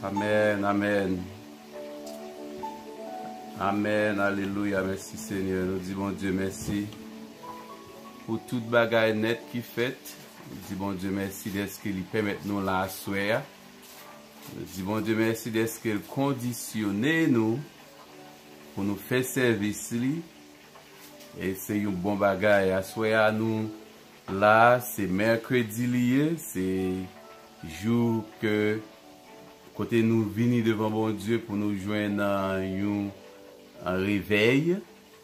Amen, amen. Amen, alléluia, merci Seigneur. Nous disons bon Dieu merci pour toute bagaille nette qui fait. Nous disons bon Dieu merci d'être qu'il permet nous la assoyer. Nous disons bon Dieu merci d'être qu'il conditionne nous pour nous faire service. Et c'est un bon bagaille. Assoyer nous là, c'est mercredi lié, c'est jour que côté nous venir devant bon Dieu pour nous joindre un réveil.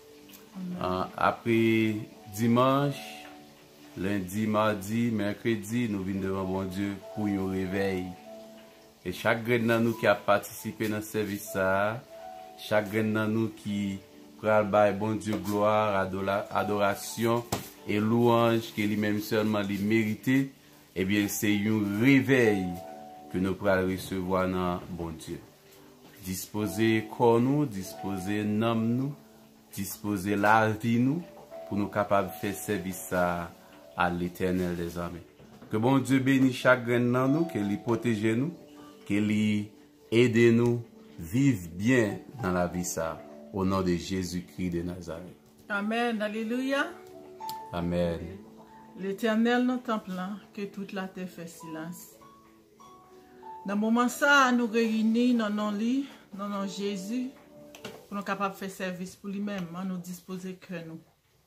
Après dimanche, lundi, mardi, mercredi, nous venons devant bon Dieu pour un réveil. Et chaque grain de nous qui a participé dans ce service, chaque grain de nous qui pral bay bon Dieu gloire, adoration et louange que lui-même seulement lui mérité, eh bien c'est un réveil que nous pourrons recevoir dans bon Dieu. Disposer corps nous, disposer nom nous, disposer la vie nous, pour nous capables de faire service à l'Éternel des armées. Que bon Dieu bénisse chaque grain dans nous, qu'il protège nous, qu'il aide nous vivre bien dans la vie ça. Au nom de Jésus-Christ de Nazareth. Amen, alléluia. Amen. L'Éternel nous temple, que toute la terre fait silence. Dans le moment ça, nous réunis dans nos lits, dans nos Jésus, pour nous capables de faire service pour lui-même, en nous disposer que nous.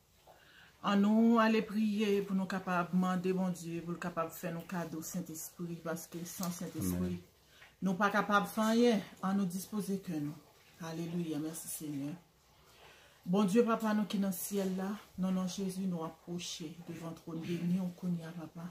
En nous aller prier pour nous capables de demander bon Dieu, pour nous capables de faire nos cadeaux Saint-Esprit, parce que sans Saint-Esprit, nous ne sommes pas capables de faire rien, en nous disposer que nous. Alléluia, merci Seigneur. Bon Dieu, papa, nous qui dans le ciel là, non, Jésus, nous approcher devant ton béni, on connaît, papa.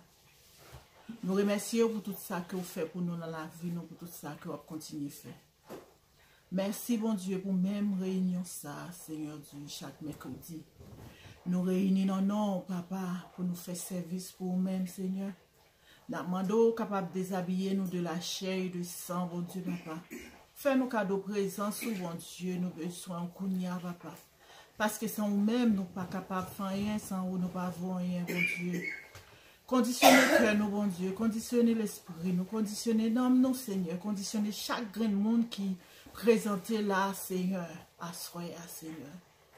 Nous remercions pour tout ça que vous faites pour nous dans la vie, nous pour tout ça que vous continuez à faire. Merci, bon Dieu, pour même réunion ça, Seigneur Dieu, chaque mercredi. Nous réunissons, non, papa, pour nous faire service pour nous-mêmes, Seigneur. Nous demandons capable de déshabiller nous de la chair et du sang, bon Dieu, papa. Fais-nous cadeau présent, bon Dieu, nous besoin de papa. Parce que sans nous-mêmes, nous ne sommes pas capables de faire rien, sans nous, nous ne pouvons pas rien, bon Dieu. Conditionnez le cœur, nous, bon Dieu, conditionnez l'esprit, nous conditionnez l'âme, nous, Seigneur, conditionnez chaque grain de monde qui présentait là, Seigneur, à soi, Seigneur.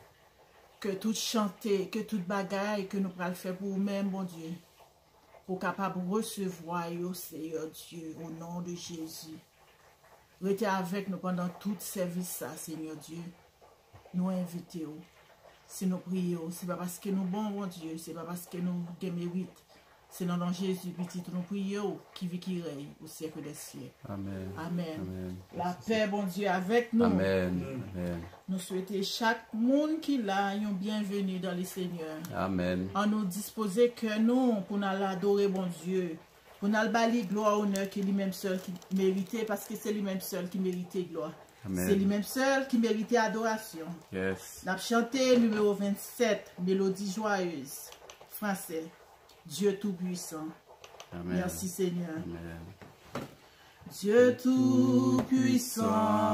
Que tout chanter, que toute bagaille que nous pourrons faire pour nous-mêmes, bon Dieu, pour capable recevoir, Seigneur Dieu, au nom de Jésus. Restez avec nous pendant tout service, Seigneur Dieu. Nous invitons. Si nous prions, ce n'est pas parce que nous bon, bon Dieu, ce n'est pas parce que nous mérite. C'est dans Jésus, petit, nous prions, qui vit, qui règne au siècle des siècles. Amen. Amen. Amen. La paix, bon Dieu, avec nous. Amen. Amen. Nous souhaitons chaque monde qui l'a, un bienvenue dans le Seigneur. Amen. En nous disposer que nous, pour nous adorer, bon Dieu. Pour nous balayer gloire, honneur, qui est lui-même seul qui méritait, parce que c'est lui-même seul qui méritait gloire. C'est lui-même seul qui méritait adoration. Yes. Nous avons chanté numéro 27, Mélodie joyeuse, français. Dieu Tout-Puissant. Merci Seigneur. Amen. Dieu Tout-Puissant,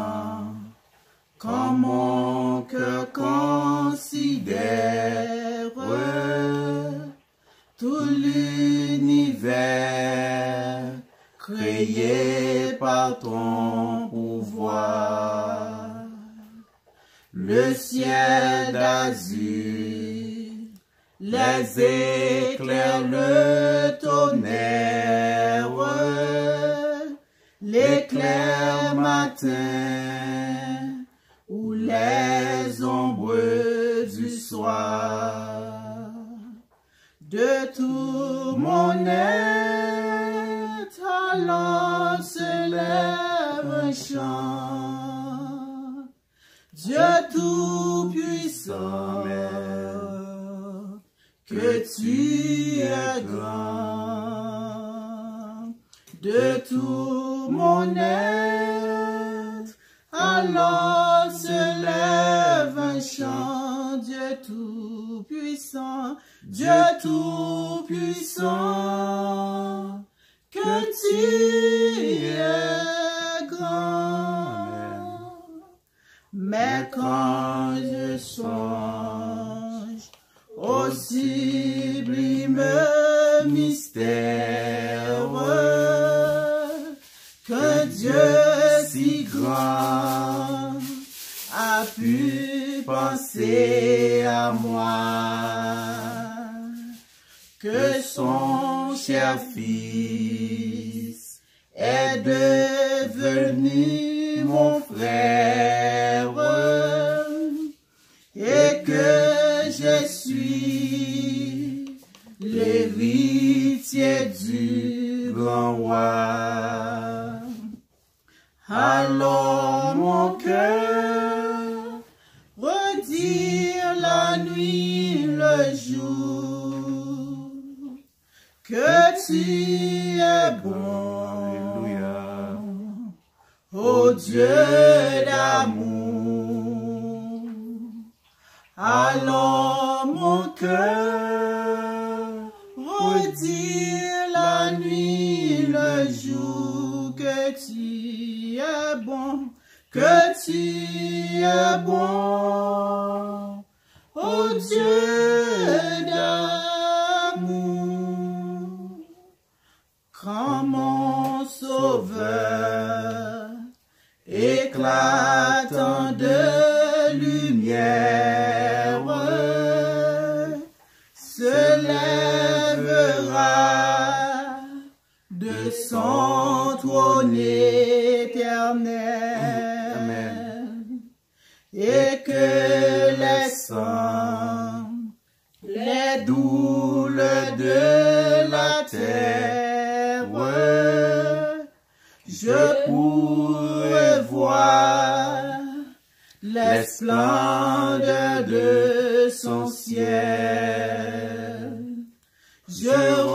quand mon cœur considère tout l'univers créé par ton pouvoir, le ciel d'azur, les éclairs, le tonnerre, l'éclair matin ou les ombres du soir. De tout mon être, alors se lève un chant. Dieu Tout-Puissant, que tu es grand. De tout mon être, alors se lève un chant. Dieu Tout-Puissant, Dieu Tout-Puissant, que tu es grand. Mais quand je songe au sublime mystère que Dieu et à moi, que son cher fils est devenu mon frère, et que je suis l'héritier du grand roi. Alors mon cœur redire la nuit, le jour, que tu es bon, Alléluia. ô Dieu d'amour. Alors mon cœur redire la nuit, le jour, que tu es bon, que tu es bon, ô Dieu d'amour. Quand mon sauveur éclatant de lumière se lèvera de son trône éternel. Amen. Et que les sangs, les douleurs de la terre, je pourrais voir les splendeurs de son ciel. Je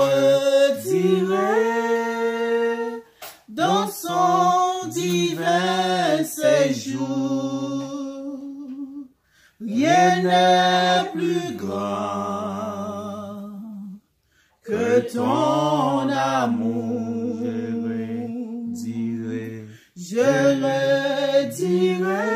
redirai dans son divin séjour, rien n'est plus grand que ton amour. Je redirai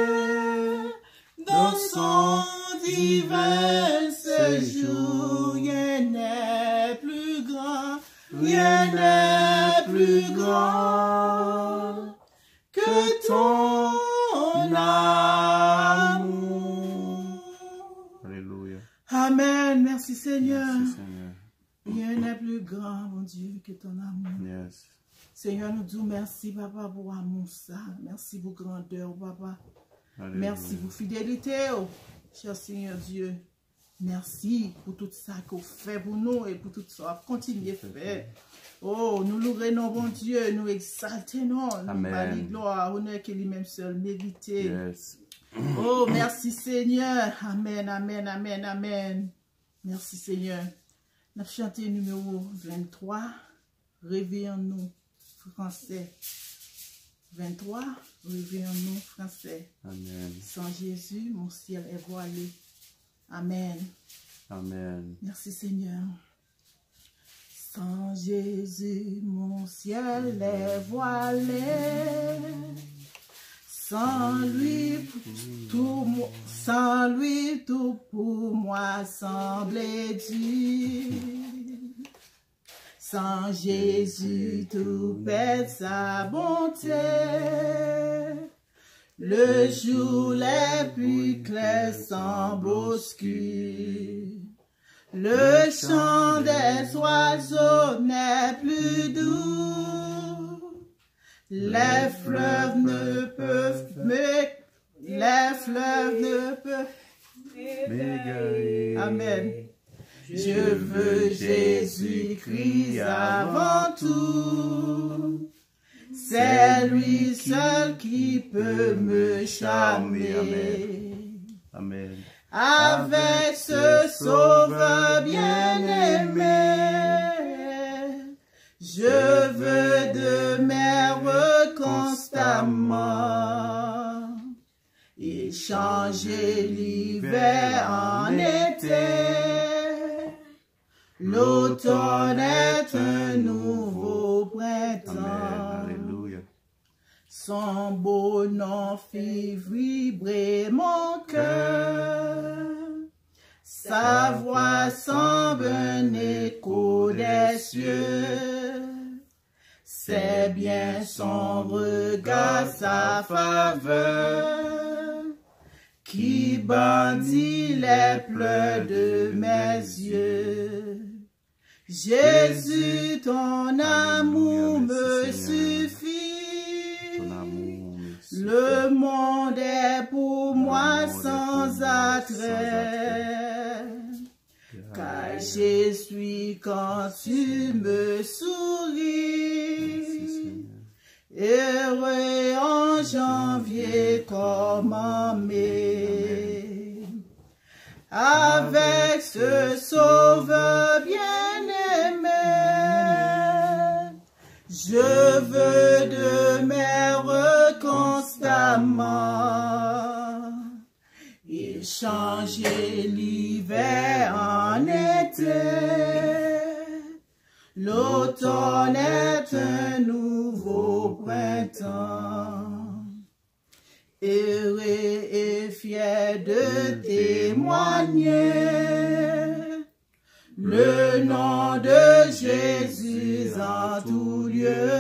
dans son divin séjour, rien n'est plus grand, rien n'est plus grand que ton amour. Alléluia. Amen. Merci Seigneur. Merci, Seigneur. Rien n'est plus grand, mon Dieu, que ton amour. Yes. Seigneur, nous disons merci, papa, pour amour ça. Merci pour grandeur, papa. Alléluia. Merci pour fidélité, oh, cher Seigneur Dieu. Merci pour tout ça que vous faites pour nous et pour tout ça que vous continuez à faire. Oh, nous louons, bon Dieu, nous exaltons, nous Amen. gloire, honneur que lui-même seul mérité. Yes. Oh, merci Seigneur. Amen, amen, amen, amen. Merci Seigneur. Nous chanté numéro 23. Réveillons-nous, français. 23. Réveillons-nous, français. Amen. Sans Jésus, mon ciel est voilé. Amen. Amen. Merci Seigneur. Sans Jésus, mon ciel est voilé. Sans lui, tout pour moi semblait dur. Sans Jésus, tout perd sa bonté. Le jour les plus clairs semble obscur. Le chant des oiseaux n'est plus doux. Les fleuves ne peuvent m'égarer. Amen. Je veux Jésus-Christ avant tout. C'est lui seul qui peut me charmer. Amen. Avec ce sauveur bien-aimé, je veux demeurer constamment et changer l'hiver en été. L'automne est un nouveau printemps. Amen. Alléluia. Son beau nom fit vibrer mon cœur. Sa voix semble un écho des cieux. C'est bien son regard, sa faveur, qui bandit les pleurs de mes yeux. Jésus, ton amour me suffit. Le monde est pour moi sans attrait. Car je suis quand tu me souris. Heureux en janvier comme en mai. Avec ce sauveur bien-aimé, je veux demeurer constamment. Il changeait l'hiver en été. L'automne est un nouveau printemps. Heureux et fier de témoigner le nom de Jésus en tout lieu.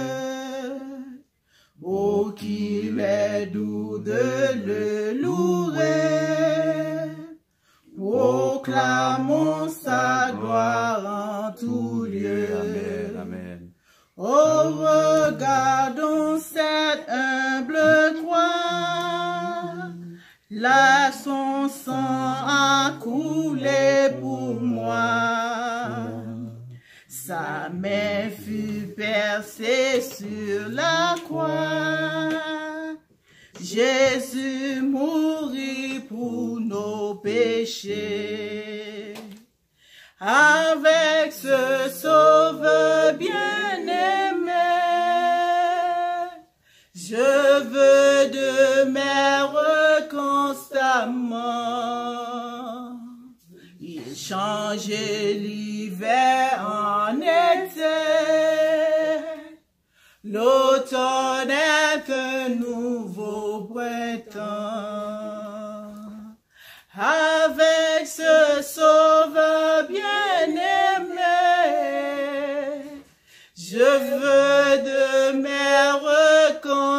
Oh, qu'il est doux de le louer. Proclamons sa gloire en tout lieu. Amen, amen. Oh, regardons cette humble croix. Là, son sang a coulé pour moi. Sa main fut percée sur la croix. Jésus mourit pour nos péchés. Avec ce sauveur bien-aimé, je veux demeurer constamment. Il changeait l'hiver en été. L'automne est un nouveau printemps. Avec ce sauveur bien-aimé, je veux demeurer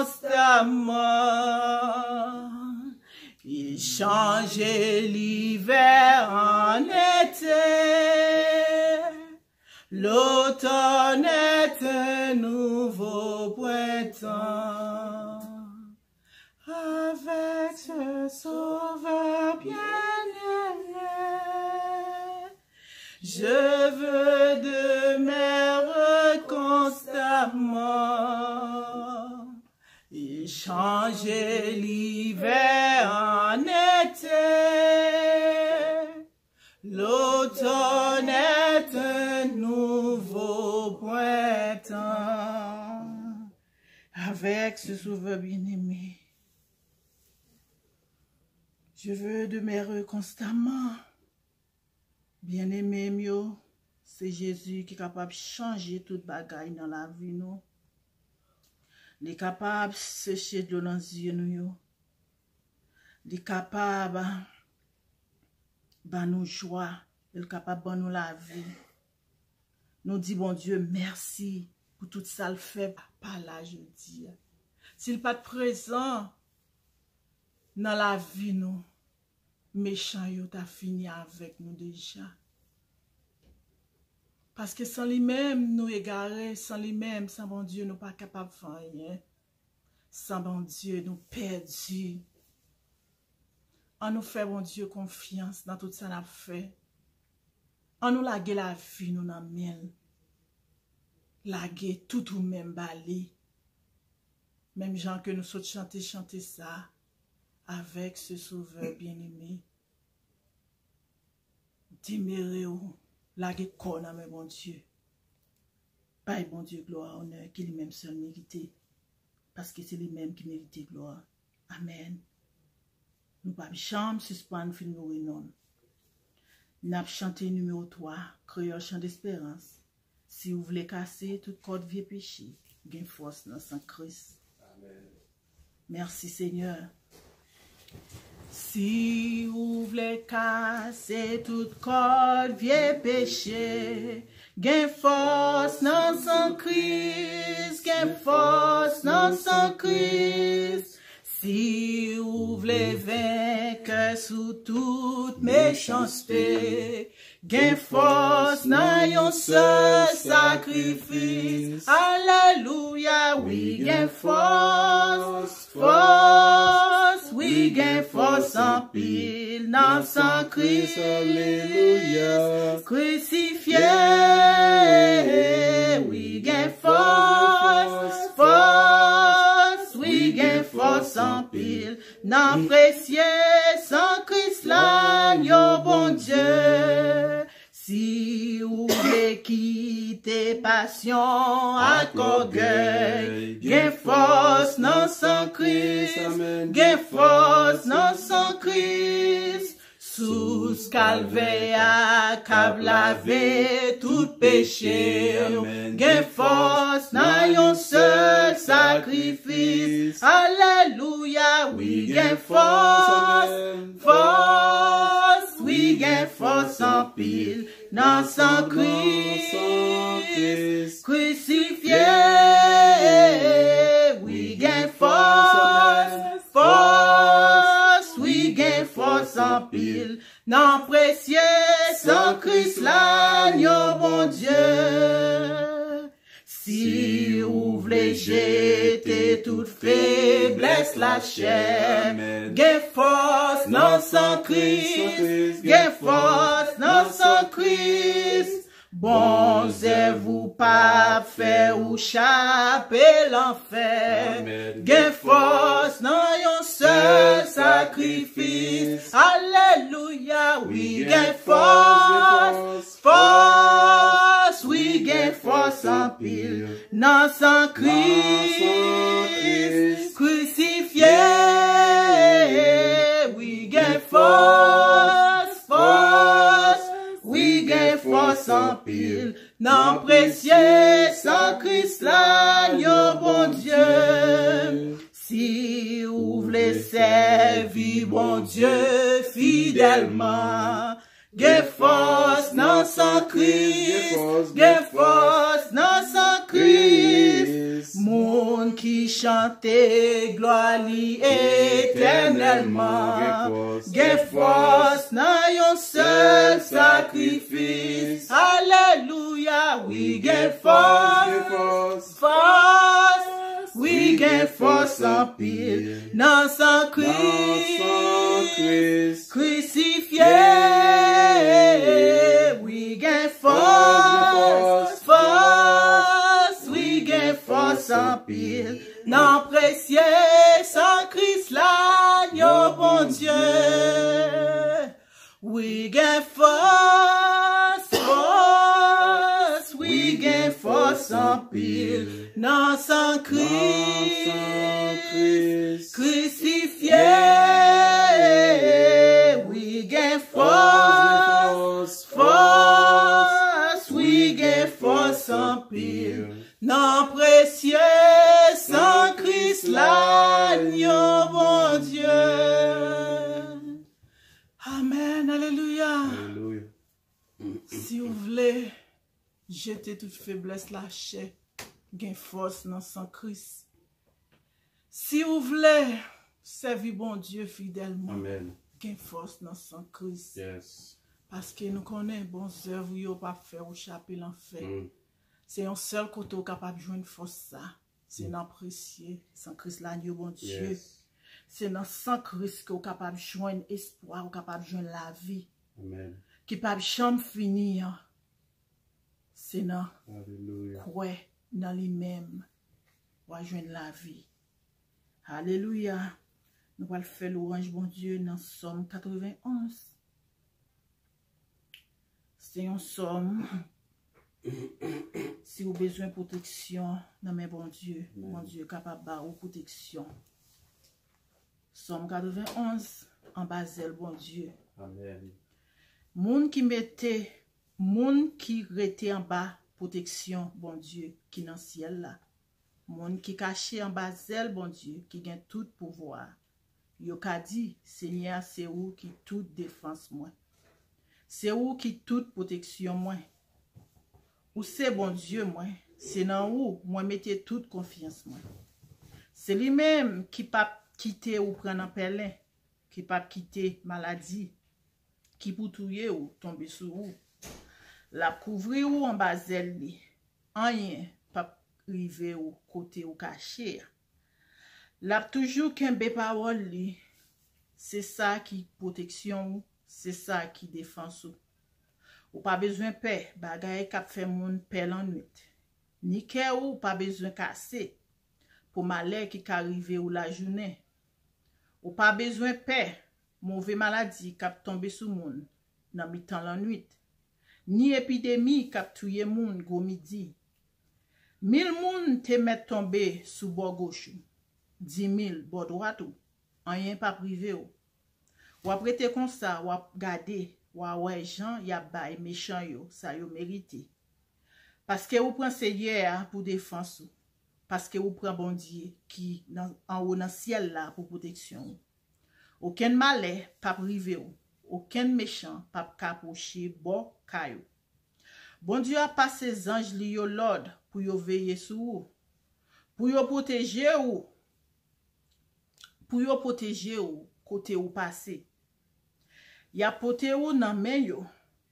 constamment. Il changeait l'hiver en été. L'automne est un nouveau printemps. Avec ce sauveur bien-aimé, je veux demeurer constamment. Il changeait l'hiver en été. L'automne est un nouveau printemps. Avec ce sauveur bien-aimé, je veux demeurer constamment. Bien-aimé, mio, c'est Jésus qui est capable de changer toute bagaille dans la vie, nous. Il est capable de sécher de l'eau dans les yeux, nous. Il est capable de nous joie. Il est capable de nous la vie. Nous disons, bon Dieu, merci pour tout ça le fait par là, je dis. S'il n'est pas présent dans la vie, nous, méchant, il a fini avec nous déjà. Parce que sans lui-même, nous égarés, sans lui-même, sans bon Dieu, nous pas capables de faire rien. Sans bon Dieu, nous perdus. On nous fait, bon Dieu, confiance dans tout ça qu'on a fait. On nous laguer la vie, nous n'en mêle. Laguer tout ou même balé. Même gens que nous sommes chanter ça. Avec ce sauveur bien-aimé. Demeurez-vous, laguez corps dans mes bon Dieu. Pas bon Dieu, gloire, honneur, qui lui-même seul mérité. Parce que c'est lui-même qui mérite gloire. Amen. Nous pas chambre, suspendre, fin nous non. Nous avons chanté numéro 3, créole chant d'espérance. Si vous voulez casser toute corde vieux péché, gain force dans sang Christ. Amen. Merci Seigneur. Si vous voulez casser toute corde, vieux péché, gain force dans son Christ, gain force dans son Christ. Si vous voulez vaincre sous toute méchanceté, gain force dans yon seul sacrifice. Alléluia, oui, gain force, force, oui, gain force en pile dans son Christ. Alléluia, crucifié, oui, gain force, force, oui, gain force en pile dans précieux sans Christ l'agneau bon Dieu. Si vous voulez quitter passion à orgueil, gain force dans son Christ, gain force dans son Christ. Sous calvaire, cap laver tout péché, gain force dans yon seul sacrifice. Alléluia, oui, gain force, force, oui, gain force en pile dans son Christ, crucifié, oui, gain force, force, oui, gain force en pile dans précieux sans Christ l'agneau bon Dieu. Si vous voulez jeter toute faiblesse la chair, gain force dans son Christ, gain force dans son Christ. Bon Dieu vous pas faire ou chapper l'enfer, gain force dans yon seul sacrifice. Alléluia, oui, gain force, force, oui, gain force en pile dans son Christ, crucifié, oui, gain force, force, oui, gain force en pile dans précieux sans Christ l'agneau bon Dieu. Si vous voulez servir bon Dieu fidèlement, gain force dans son Christ, gain force dans son Christ. Monde qui chante gloire li éternellement, gain force dans yon seul sacrifice. Alléluia, oui, gain force, force, oui, gain force en pile dans son Christ, crucifié, oui, gain force, force, oui, gain force en pile dans précieux sans Christ l'agneau bon Dieu. Oui, gain force, force, oui, gain force en pile dans son Christ, crucifié, oui, gain force, force, oui, gain force en pile dans précieux sans Christ l'agneau bon Dieu. Amen, alléluia. Alléluia. Si vous voulez jeter toute faiblesse la chair, gain force dans son Christ. Si vous voulez servir bon Dieu fidèlement, Amen. gain force dans son Christ. Yes. Parce que nous connaissons bon œuvres, vous pas faire ou chaper l'enfer. C'est un seul côté capable de joindre force ça. C'est dans précieux, sans Christ l'agneau bon Dieu. Yes. C'est dans sans Christ que vous capable de joindre espoir, vous capable de joindre la vie. Amen. Qui pas jamais finir. C'est dans Alléluia. quoi dans lui-même pour joindre la vie. Alléluia. Nous allons faire l'orange bon Dieu dans Somme 91. C'est un somme. Si vous avez besoin de protection, dans mes bon Dieu, mon Dieu capable de protection. Somme 91, en Basel, bon Dieu. Amen. Moun qui mettait, moun qui rete en bas, protection, bon Dieu, qui dans le ciel là. Moun qui caché en Basel, bon Dieu, qui gagne tout pouvoir. Yo ka dit, Seigneur, c'est où qui toute défense moi. C'est où qui toute protection moi. Ou c'est bon Dieu moi. C'est dans où moi mettez toute confiance moi. C'est lui-même qui pas quitter ou prendre un pelin, qui pas quitter maladie, qui pour touyer ou tomber sur ou. La couvrir ou en bas zèle li. Rien pas rive ou côté ou caché. La toujours kembe parole li. C'est ça qui protection ou, c'est ça qui défense ou. Ou pas besoin paix, bagay k'ap fait moun pelle en nuit. Ni kè ou pas besoin casser pour malheur qui arrive ou la journée. Ou pas besoin paix, mauvais maladie k'ap tombe sou moun nan mitan la nuit. Ni épidémie k'ap touye moun go midi. 1000 moun te met tombe sou bord gauche. 10 000 bord droite ou. Rien pas privé ou. Ou après te comme ça, ou gade, ou ouais gens y a bay méchant yo, ça yo mérité. Parce que ou prend Seigneur pour défense ou. Parce que ou prend bon Dieu qui en haut dans ciel là pour protection. Aucun malheur pas privé ou. Aucun méchant pas approcher bon caillou. Bon Dieu a passé ses anges li yo l'ordre pour yo veiller sur ou. Pour yo protéger ou. Pour yo protéger ou côté ou passé. Y a poté ou nan men yo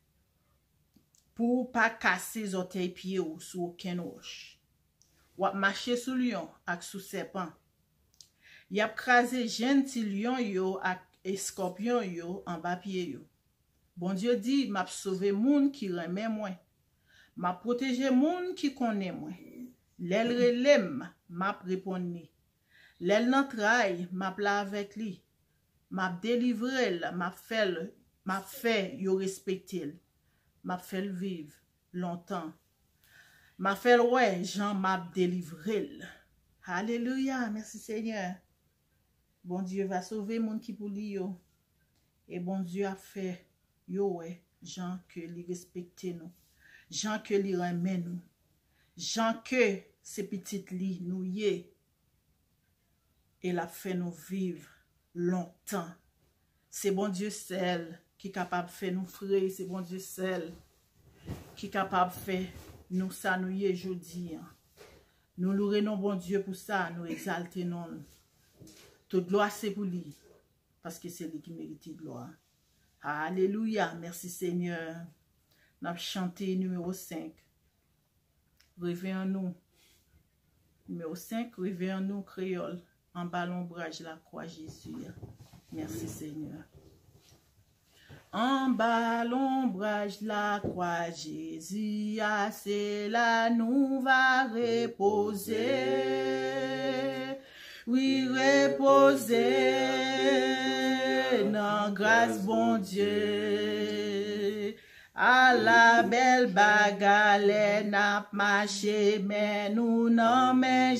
pour pas casser orteil pied ou sous aucun roche. Ou ap marcher sous lion ak sous serpent. Y a krasé gentil lion yo ak escorpion yo en bas pied yo. Bon Dieu dit m'a sauvé moun qui remet moi. M'a protégé moun qui connaît moi. L'el relem m'a répondu. L'el nan traille m'a pla avec li. M'a délivré, m'a fait yo respecter, m'a fait vivre longtemps. M'a fait ouais, Jean m'a délivré. Alléluia, merci Seigneur. Bon Dieu va sauver mon qui pour lui yo. Et bon Dieu a fait yo ouais, Jean que li respecte nous. Jean que li remet nous. Jean que ces petites li nous yé. Et la fait nous vivre longtemps. C'est bon Dieu seul qui est capable de faire nous frais. C'est bon Dieu seul qui est capable de faire nous ça nous y aujourd'hui. Nous louons bon Dieu pour ça, nous exaltons non. Toute gloire c'est pour lui parce que c'est lui qui mérite gloire. Alléluia, merci Seigneur. Nous avons chanté numéro 5. Réveillons-nous. Numéro 5, réveillons-nous créole. En bas l'ombrage la croix Jésus. Merci Seigneur. En bas l'ombrage la croix Jésus, c'est là nous va reposer. Oui, reposer dans grâce bon Dieu. À la belle bagarre n'a marché, mais nous nommons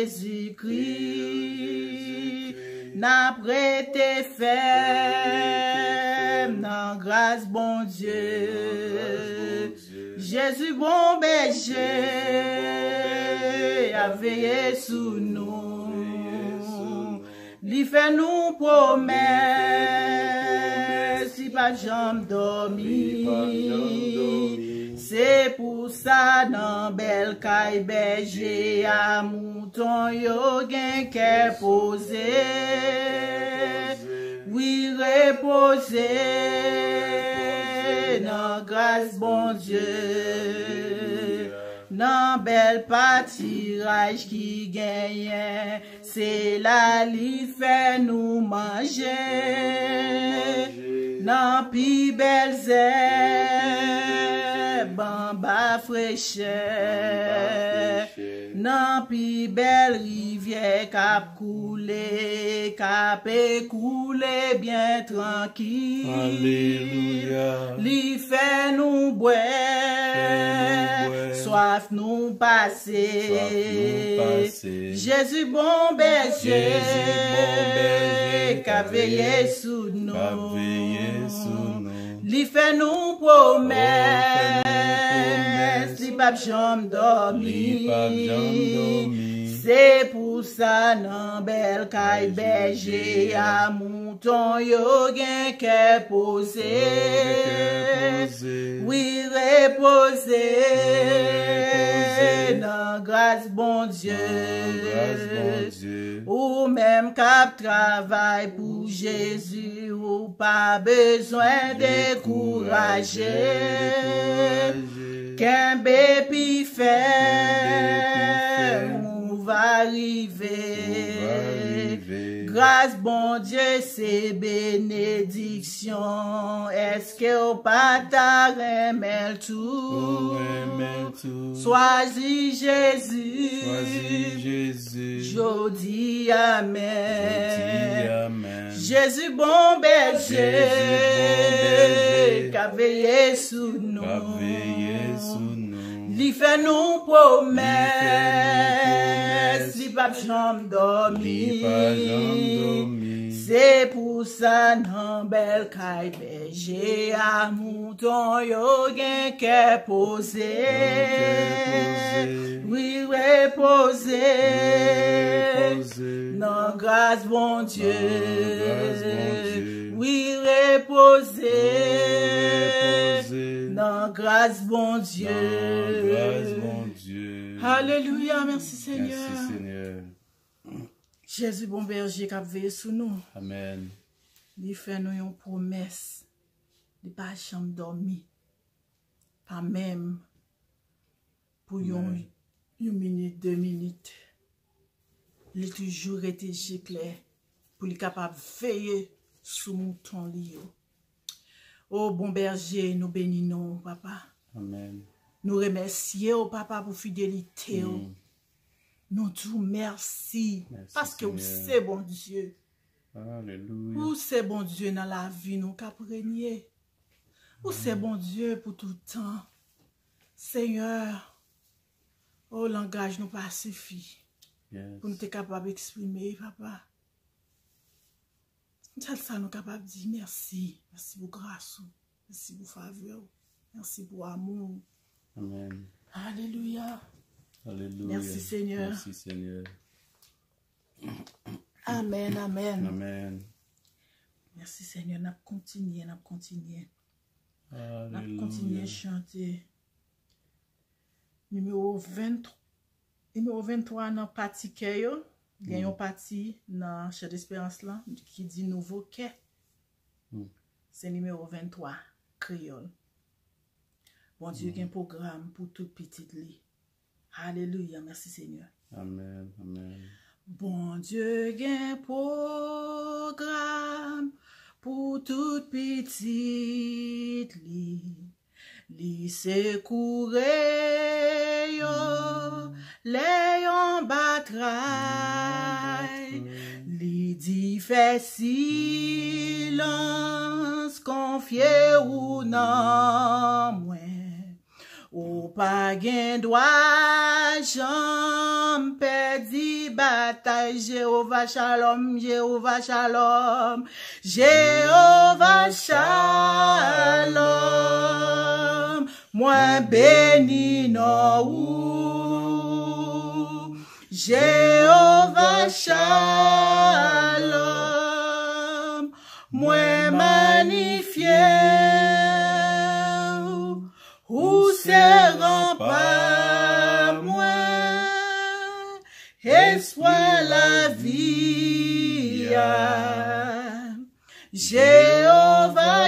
Jésus-Christ. N'a prêté ferme, dans grâce bon Dieu. Jésus bon berger, a veillé sous nous. Li fait nous promesse, si pas jambe dormi. C'est pour ça dans belle caille berger à mouton yo gen qu'est posé. Oui reposer dans grâce bon Dieu. Dans bel pâtirage qui gagne, c'est là li fait nous manger. Dans pi belle zèbre, bamba fraîcheur. Dans pi belle rivière cap coulé, cap écoulé bien tranquille. Alléluia. Li fait nous boire, soif nous passer. Jésus bon berger, qu'a veillé sous nous. Li fait nous promesse, li pap jam dormi. C'est pour ça nan bel caille berger à mouton yo gen qu'est posé. Oui reposer dans grâce bon Dieu. Ou même cap travail pour Jésus, ou pas besoin de décourager. Qu'un bébé fait, on va arriver. Grâce, bon Dieu, c'est bénédiction. Est-ce que au pas ta remel tout? Choisis Jésus. Jodi, amen. Jésus, bon berger, qu'a veillé sous nous. Li fait nous promesse, li pas jamais dormi. C'est pour ça nan bel kay berger à mouton yo gen ke posé. Oui, reposer. Non, grâce bon Dieu. Oui, reposer. Non, grâce bon Dieu. Alléluia, merci Seigneur. Merci Seigneur. Jésus bon berger qui a veillé sur nous. Amen. Il fait nous une promesse. Il pas jamais dormi. Pas même pour une minute, 2 minutes. Il a toujours été clair pour être capable de veiller sur mouton li. Oh bon berger, nous bénissons, papa. Amen. Nous remercions, papa, pour fidélité. Nous disons merci. Parce que c'est bon Dieu. Alléluia. Ou c'est bon Dieu dans la vie, nous qu'a régner. Ou c'est bon Dieu pour tout le temps. Seigneur, oh langage nous pas suffit. Pour nous être capable d'exprimer, papa. C'est ça nous capable de dire merci. Merci pour grâce. Merci pour faveur. Merci pour amour. Amen. Alléluia. Alléluia. Merci Seigneur. Merci Seigneur. Amen, amen. Amen. Merci Seigneur. N'a continué. Alléluia. N'a continué à chanter. Numéro 23 dans partie Keyo. Il y a une partie dans Chef d'Espérance là qui dit nouveau quai. C'est numéro 23, créole. Bon Dieu, il y a un programme pour tout petit lit. Alléluia, merci Seigneur. Amen, amen. Bon Dieu, il y a un programme pour tout petit lit. Li secourir yo, les bataille. Li dit fait silence, confié ou non moins. Ou pas gen droit, j'en perdi bataille. Jéhovah Shalom, Jéhovah Shalom, Jéhovah Shalom. Moi béni non ou, Jéhovah Shalom. Moi magnifié. Où seront pas moi, espoir la vie, Jéhovah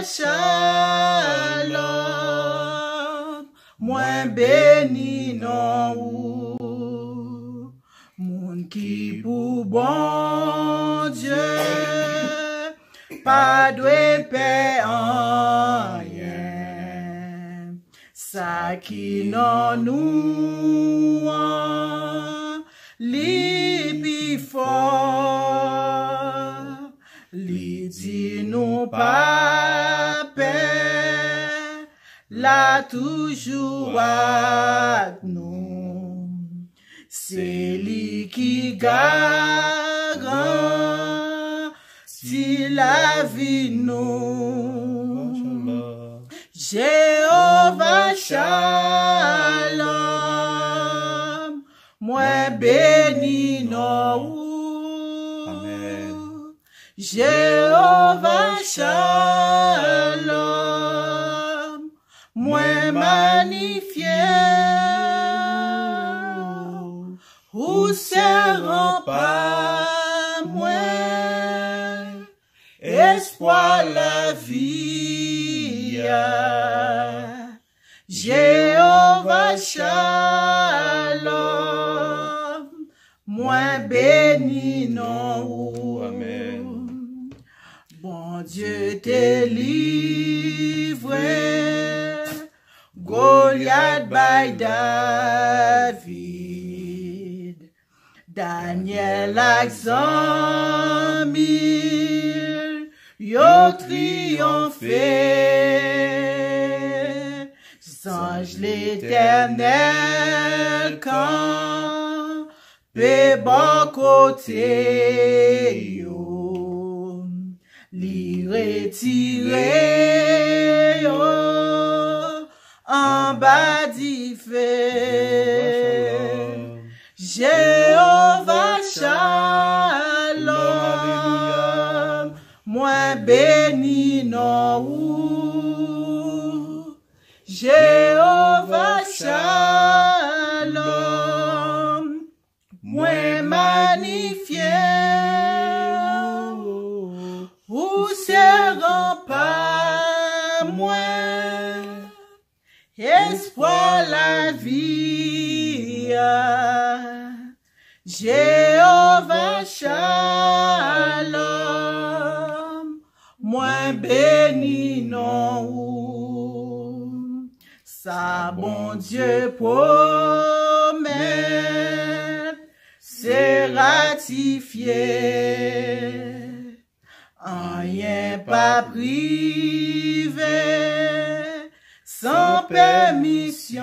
Shalom, moi béni non ou, moun qui pour bon Dieu, pas de paix en rien. Ça qui non nous li pi fort, li dit nous pas paix, la toujours avec nous. C'est lui qui garantit la vie nous. Jéhovah Shalom, moi béni non ou. Amen. Jéhovah Shalom, moi magnifié. Où seront pas moi, espoir la vie. Jéhovah Shalom, moi béni non. Amen. Bon Dieu t'est livré, Goliath by David, Daniel Axamil, yo triomphé, Ange l'éternel quand bon côté yo, li retiré yo, en bas d'y fait. Jéhovah Shalom, moi béni non ou. Jéhovah Shalom, moi magnifié, ou c'est rempart, moi, espoir la vie. Jéhovah Shalom, moi béni non ou. Sa bon Dieu promet, c'est ratifié, rien pas privé, sans permission.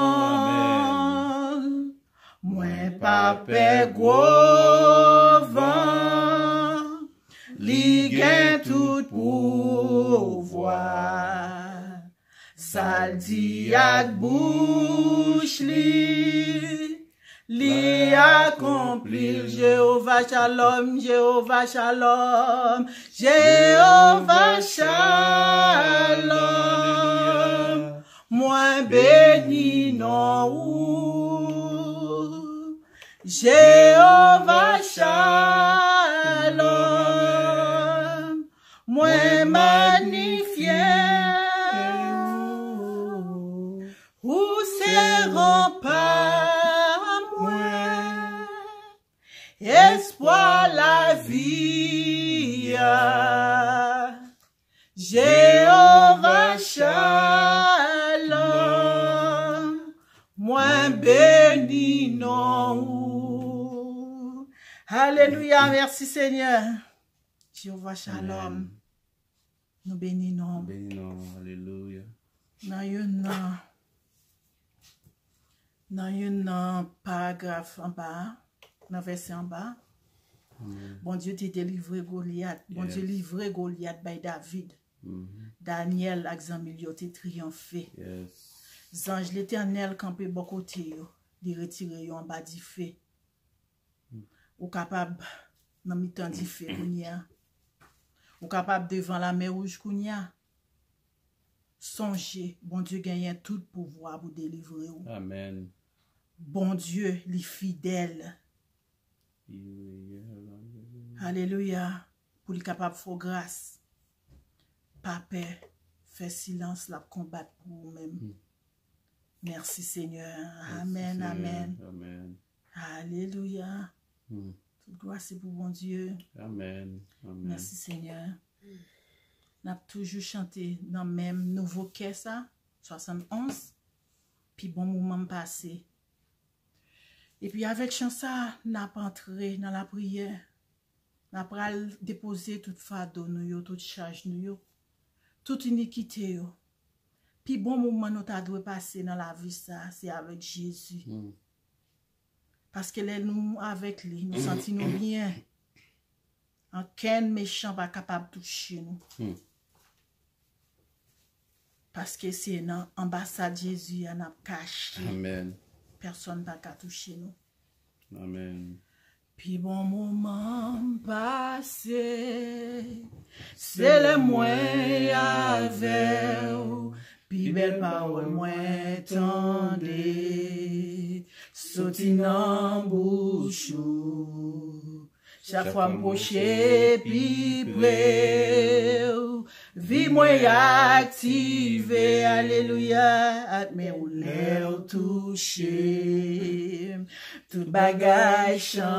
Moi pas paix gros vent, li gain tout pouvoir. Sal di ak bouche li accomplir. Jéhovah Shalom, Jéhovah Shalom, Jéhovah Shalom, moi béni non ou. Jéhovah Shalom, moi magnifié, rempart, moi, espoir la vie. Jéhovah Shalom, moi béni non. Alléluia, merci Seigneur. Jéhovah Shalom, nous bénissons. Bénissons, alléluia. Dans un paragraphe en bas, dans le verset en bas, bon Dieu t'a délivré Goliath, bon Dieu livré Goliath by David. Daniel, Axamil, t'a triomphé. Ange l'éternel campé bon côté, il retiré en bas du feu. Ou capable, dans mi-temps du feu, ou capable devant la mer rouge, songez, bon Dieu gagne tout pouvoir pour délivrer. Amen. Bon Dieu, les fidèles. Alléluia. Pour les capables de faire grâce. Pas peur. Fais silence, la combattre pour vous-même. Merci Seigneur. Amen, amen. Amen. Alléluia. Toute gloire c'est pour bon Dieu. Amen. Amen. Merci Seigneur. On a toujours chanté dans le même nouveau caisse, 71. Puis bon moment passé. Et puis avec chansa, on a entré dans la prière. On a déposé toute fardeau, toute charge, toute iniquité. Puis bon moment nous a dû passer dans la vie, ça, c'est avec Jésus. Parce que là, nous, avec lui, nous sentons bien. Aucun méchant pas capable de toucher nous. Parce que c'est dans l'ambassade Jésus, on a caché. Amen. Personne ne va toucher nous. Amen. Puis bon moment passé, c'est le moins avec vous. Puis belle parole moins tendez, sauti dans bouche. chaque fois m'approcher plus près. Vie moi activée, alléluia, mais ou l'air touché, tout bagage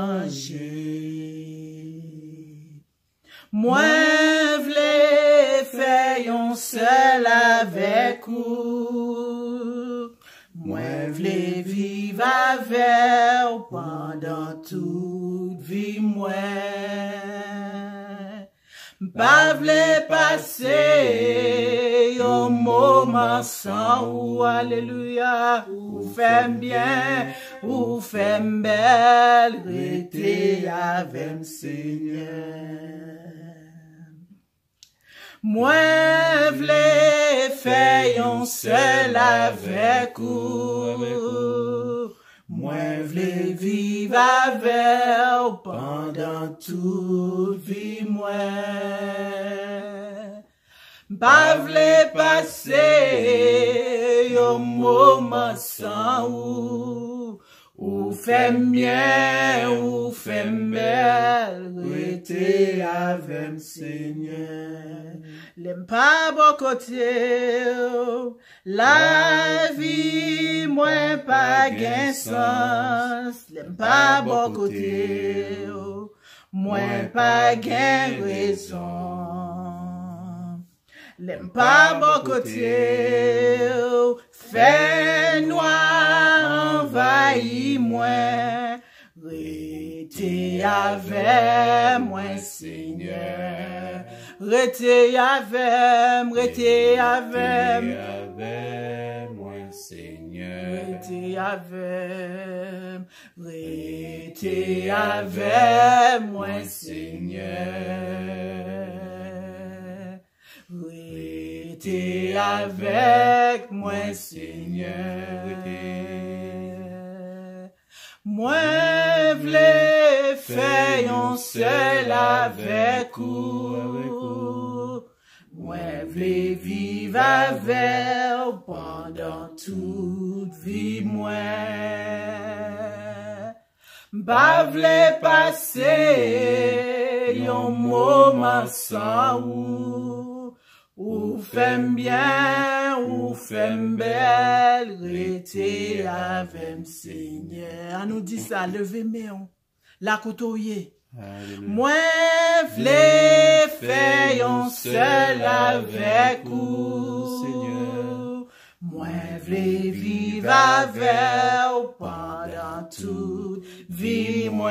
changé. Moi v'lais faire un seul avec vous. Moi v'lais vivre avec pendant toute vie moi. Pas v'lais passer un moment sans ou alléluia. Ou femme bien, ou femme belle, restez avec Seigneur. Moi v'lais faire un seul avec vous. Moi v'lais vivre avec pendant toute vie moi. Pas v'lais passer un moment sans ou femme bien, ou femme belle, restez avec Seigneur. L'aime pas bon côté, la vie, moi pas gain sens. L'aime pas bon côté, moi pas gain raison. L'aime pas bon côté, fait noir envahit moi. Restez avec moi, Seigneur. Restez avec moi, Seigneur. Restez avec moi, Seigneur. Restez avec moi, Seigneur. Moi v'lais faire un seul avec vous. Moi v'lais vivre avec pendant toute vie moi. Pas v'lais passer un moment sans ou femme bien, ou femme belle, restez avec Seigneur. On nous dit ça, levez main, la côtoyer. Moi v'lais faire un seul avec vous, Seigneur. Moi v'lais vivre avec pendant toute vie moi.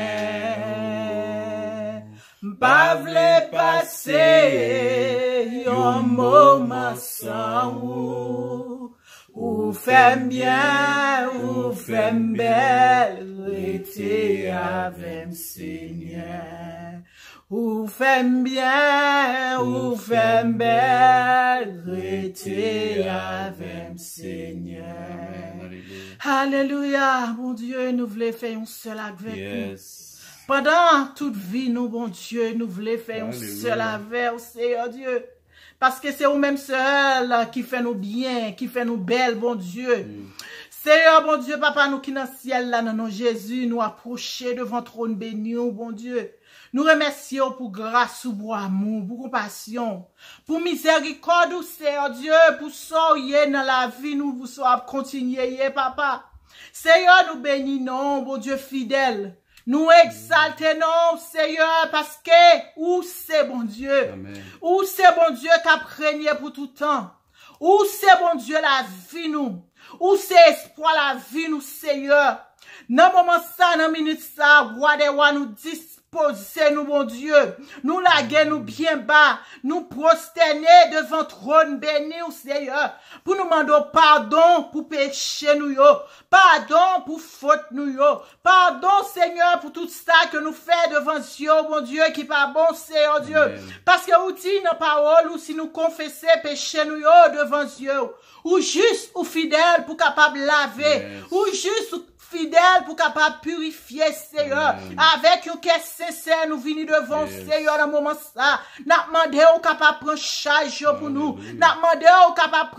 Pas v'lais passer un moment sans ou femme bien, ou femme belle, restez avec Seigneur. Ou femme bien, ou femme belle, restez avec Seigneur. Alléluia, mon Dieu, nous voulons faire un seul avec vous. Pendant toute vie, nous, bon Dieu, nous voulons faire un seul avec, Seigneur Dieu. Parce que c'est vous-même seul qui fait nous bien, qui fait nous belles, bon Dieu. Seigneur, bon Dieu, Papa, nous qui dans le ciel, là, dans nos Jésus, nous approcher devant le trône béni, bon Dieu. Nous remercions pour grâce, pour amour, pour compassion, pour miséricorde, Seigneur Dieu, pour soyez dans la vie, nous vous soyons continuer, Papa. Seigneur, nous bénissons, bon Dieu fidèle. Nous exaltons, Seigneur, parce que où c'est bon Dieu, où c'est bon Dieu qui a régné pour tout temps, où c'est bon Dieu la vie nous, où c'est espoir la vie nous, Seigneur. Dans le moment ça, dans la minute ça, roi des rois nous disposer nous, bon Dieu, nous laguer nous bien bas, nous prosterner devant trône béni, Seigneur, pour nous demander pardon pour péché nous yo, pardon pour faute nous yo, pardon Seigneur pour tout ça que nous fait devant Dieu, bon Dieu, qui pas bon, Seigneur Dieu, parce que vous dites dans parole, ou si nous confesser péché nous yo devant Dieu, ou juste ou fidèle pour capable laver, ou juste ou fidèle pour capable purifier, Seigneur. Avec un cœur sincère, nous venons devant Seigneur dans le moment ça. Nous demandons au capable prendre charge pour nous. Nous demandons au capable prendre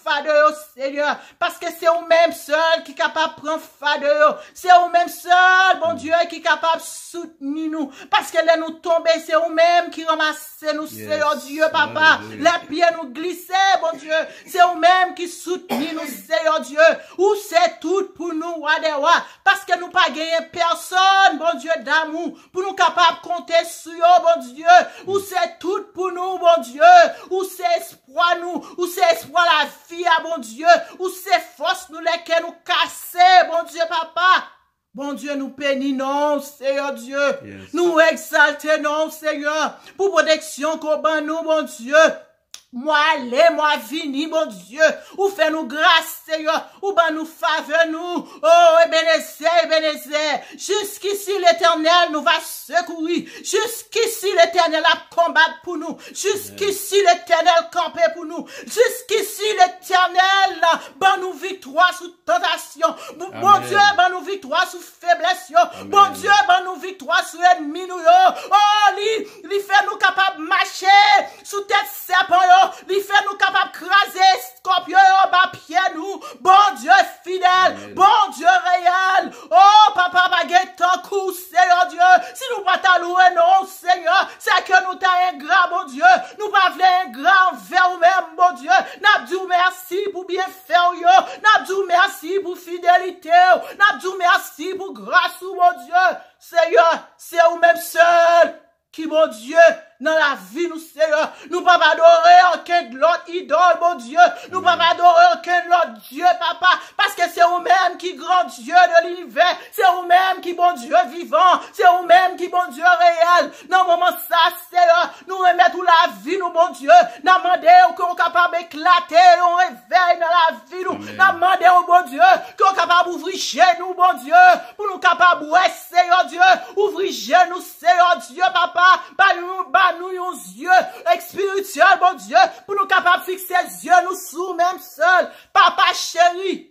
fardeau, Seigneur, parce que c'est vous-même seul qui est capable de prendre fardeau. C'est vous-même seul, bon Dieu, qui est capable de soutenir nous. Parce que là, nous tomber, c'est vous-même qui ramassez nous, Seigneur Dieu, papa. Les pieds nous glisser, bon Dieu. C'est vous-même qui soutenir nous, Seigneur Dieu. Ou c'est tout pour nous, Wadewa. Parce que nous pas gagner personne, bon Dieu, d'amour, pour nous capables de compter sur eux, bon Dieu. Ou c'est tout pour nous, bon Dieu. Ou c'est espoir nous, ou c'est espoir la vie, bon Dieu. Ou c'est force nous, lesquelles nous casser, bon Dieu, papa. Bon Dieu, nous bénissons, Seigneur Dieu. Yes. Nous exaltons, Seigneur, pour protection qu'on ban nous, bon Dieu. Moi allez, moi vini, bon Dieu, ou fait nous grâce, Seigneur, ou ben nous faveur nous, oh, Ebenezer, jusqu'ici l'éternel nous va secourir, jusqu'ici l'éternel a combattre pour nous, jusqu'ici l'éternel camper pour nous, jusqu'ici l'éternel, ben nous victoire sous tentation, bon Dieu, ben nous victoire sous faiblesse, bon Dieu, ben nous victoire sous ennemi nous, oh, lui fait nous capable de marcher sous tête serpent, lui fait nous capables de craser scorpion bas pied nous. Bon Dieu fidèle, bon Dieu réel. Oh papa baguette ton coup, Seigneur Dieu. Si nous pas t'allouer non, Seigneur, c'est que nous t'as ingrat, bon Dieu. Nous pas voulons ingrat envers nous-mêmes, bon Dieu. N'a dit merci pour bien faire yo. N'a dit merci pour fidélité. N'a dit merci pour grâce, bon Dieu. Seigneur, c'est vous-même seul qui, bon Dieu, dans la vie, nous, Seigneur, nous ne pouvons pas adorer aucun de l'autre idole, mon Dieu. Nous ne pouvons pas adorer aucun de l'autre Dieu, papa, parce que c'est vous-même qui grand Dieu de l'univers. C'est vous-même qui, bon Dieu, vivant. C'est vous-même qui, bon Dieu, réel. Dans le moment, ça, Seigneur, nous remettons la vie, nous, bon Dieu. Nous demandons qu'on est capable d'éclater, on réveille dans la vie, nous. Nous demandons, bon Dieu, qu'on est capable d'ouvrir chez nous, bon Dieu, pour nous capables, ouais, Seigneur Dieu, ouvrir chez nous, Seigneur Dieu, papa, nous yon yeux spirituels, bon Dieu, pour nous capables de fixer les yeux, nous sous même seul. Papa chéri,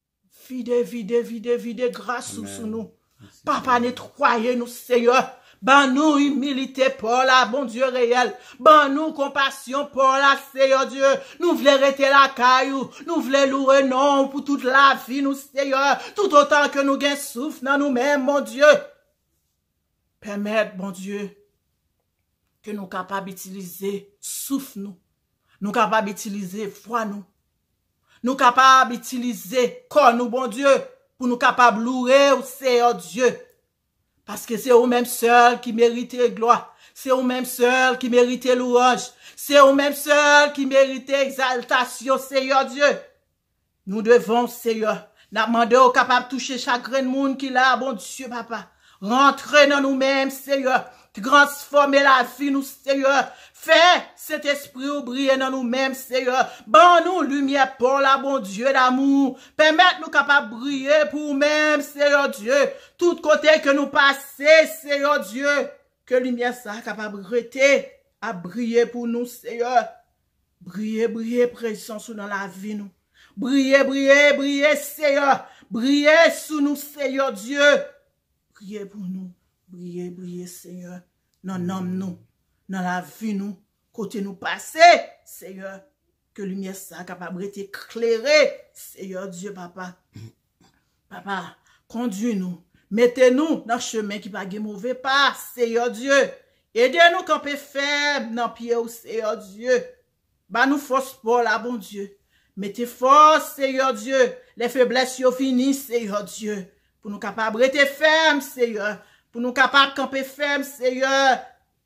vide, grâce sous nous. Papa, nettoyez nous, Seigneur. Ban nous humilité pour la, bon Dieu réel. Ban nous compassion pour la, Seigneur Dieu. Nous voulons rester la caillou. Nous voulons louer non pour toute la vie, nous, Seigneur. Tout autant que nous gagnons souffle dans nous-mêmes, mon Dieu. Permettre, bon Dieu, que nous capables d'utiliser souffle nous. Nous capables d'utiliser foi nous. Nous capables d'utiliser corps nous, bon Dieu, pour nous capables de louer au Seigneur Dieu. Parce que c'est vous-même seul qui méritez gloire. C'est vous-même seul qui méritez louange. C'est vous-même seul qui méritez exaltation, Seigneur Dieu. Nous devons, Seigneur, nous demander au capable de toucher chaque grain de monde qui l'a, bon Dieu, papa. Rentrer dans nous-mêmes, Seigneur. Transformer la vie, nous, Seigneur. Fais cet esprit briller dans nous-mêmes, Seigneur. Ban nous lumière pour la, bon Dieu d'amour. Permette-nous capables de briller pour nous-mêmes, Seigneur Dieu. Tout côté que nous passons, Seigneur Dieu. Que lumière ça capable de rester à briller pour nous, Seigneur. Briller, présence dans la vie, nous. Briller, Seigneur. Briller sous nous, Seigneur Dieu. Briller pour nous. Briller, Seigneur, dans nous, dans la vie, nous, côté nous passer, Seigneur, que lumière ça capable d'être éclairée, Seigneur Dieu, papa. Papa, conduis-nous, mettez-nous dans le chemin qui va pas mauvais pas, Seigneur Dieu. Aidez-nous camper ferme dans le pied, Seigneur Dieu. Bah nous force pour la, bon Dieu. Mettez force, Seigneur Dieu. Les faiblesses sont finies, Seigneur Dieu. Pour nous capables d'être fermes, Seigneur. Pour nous capables de camper ferme, Seigneur,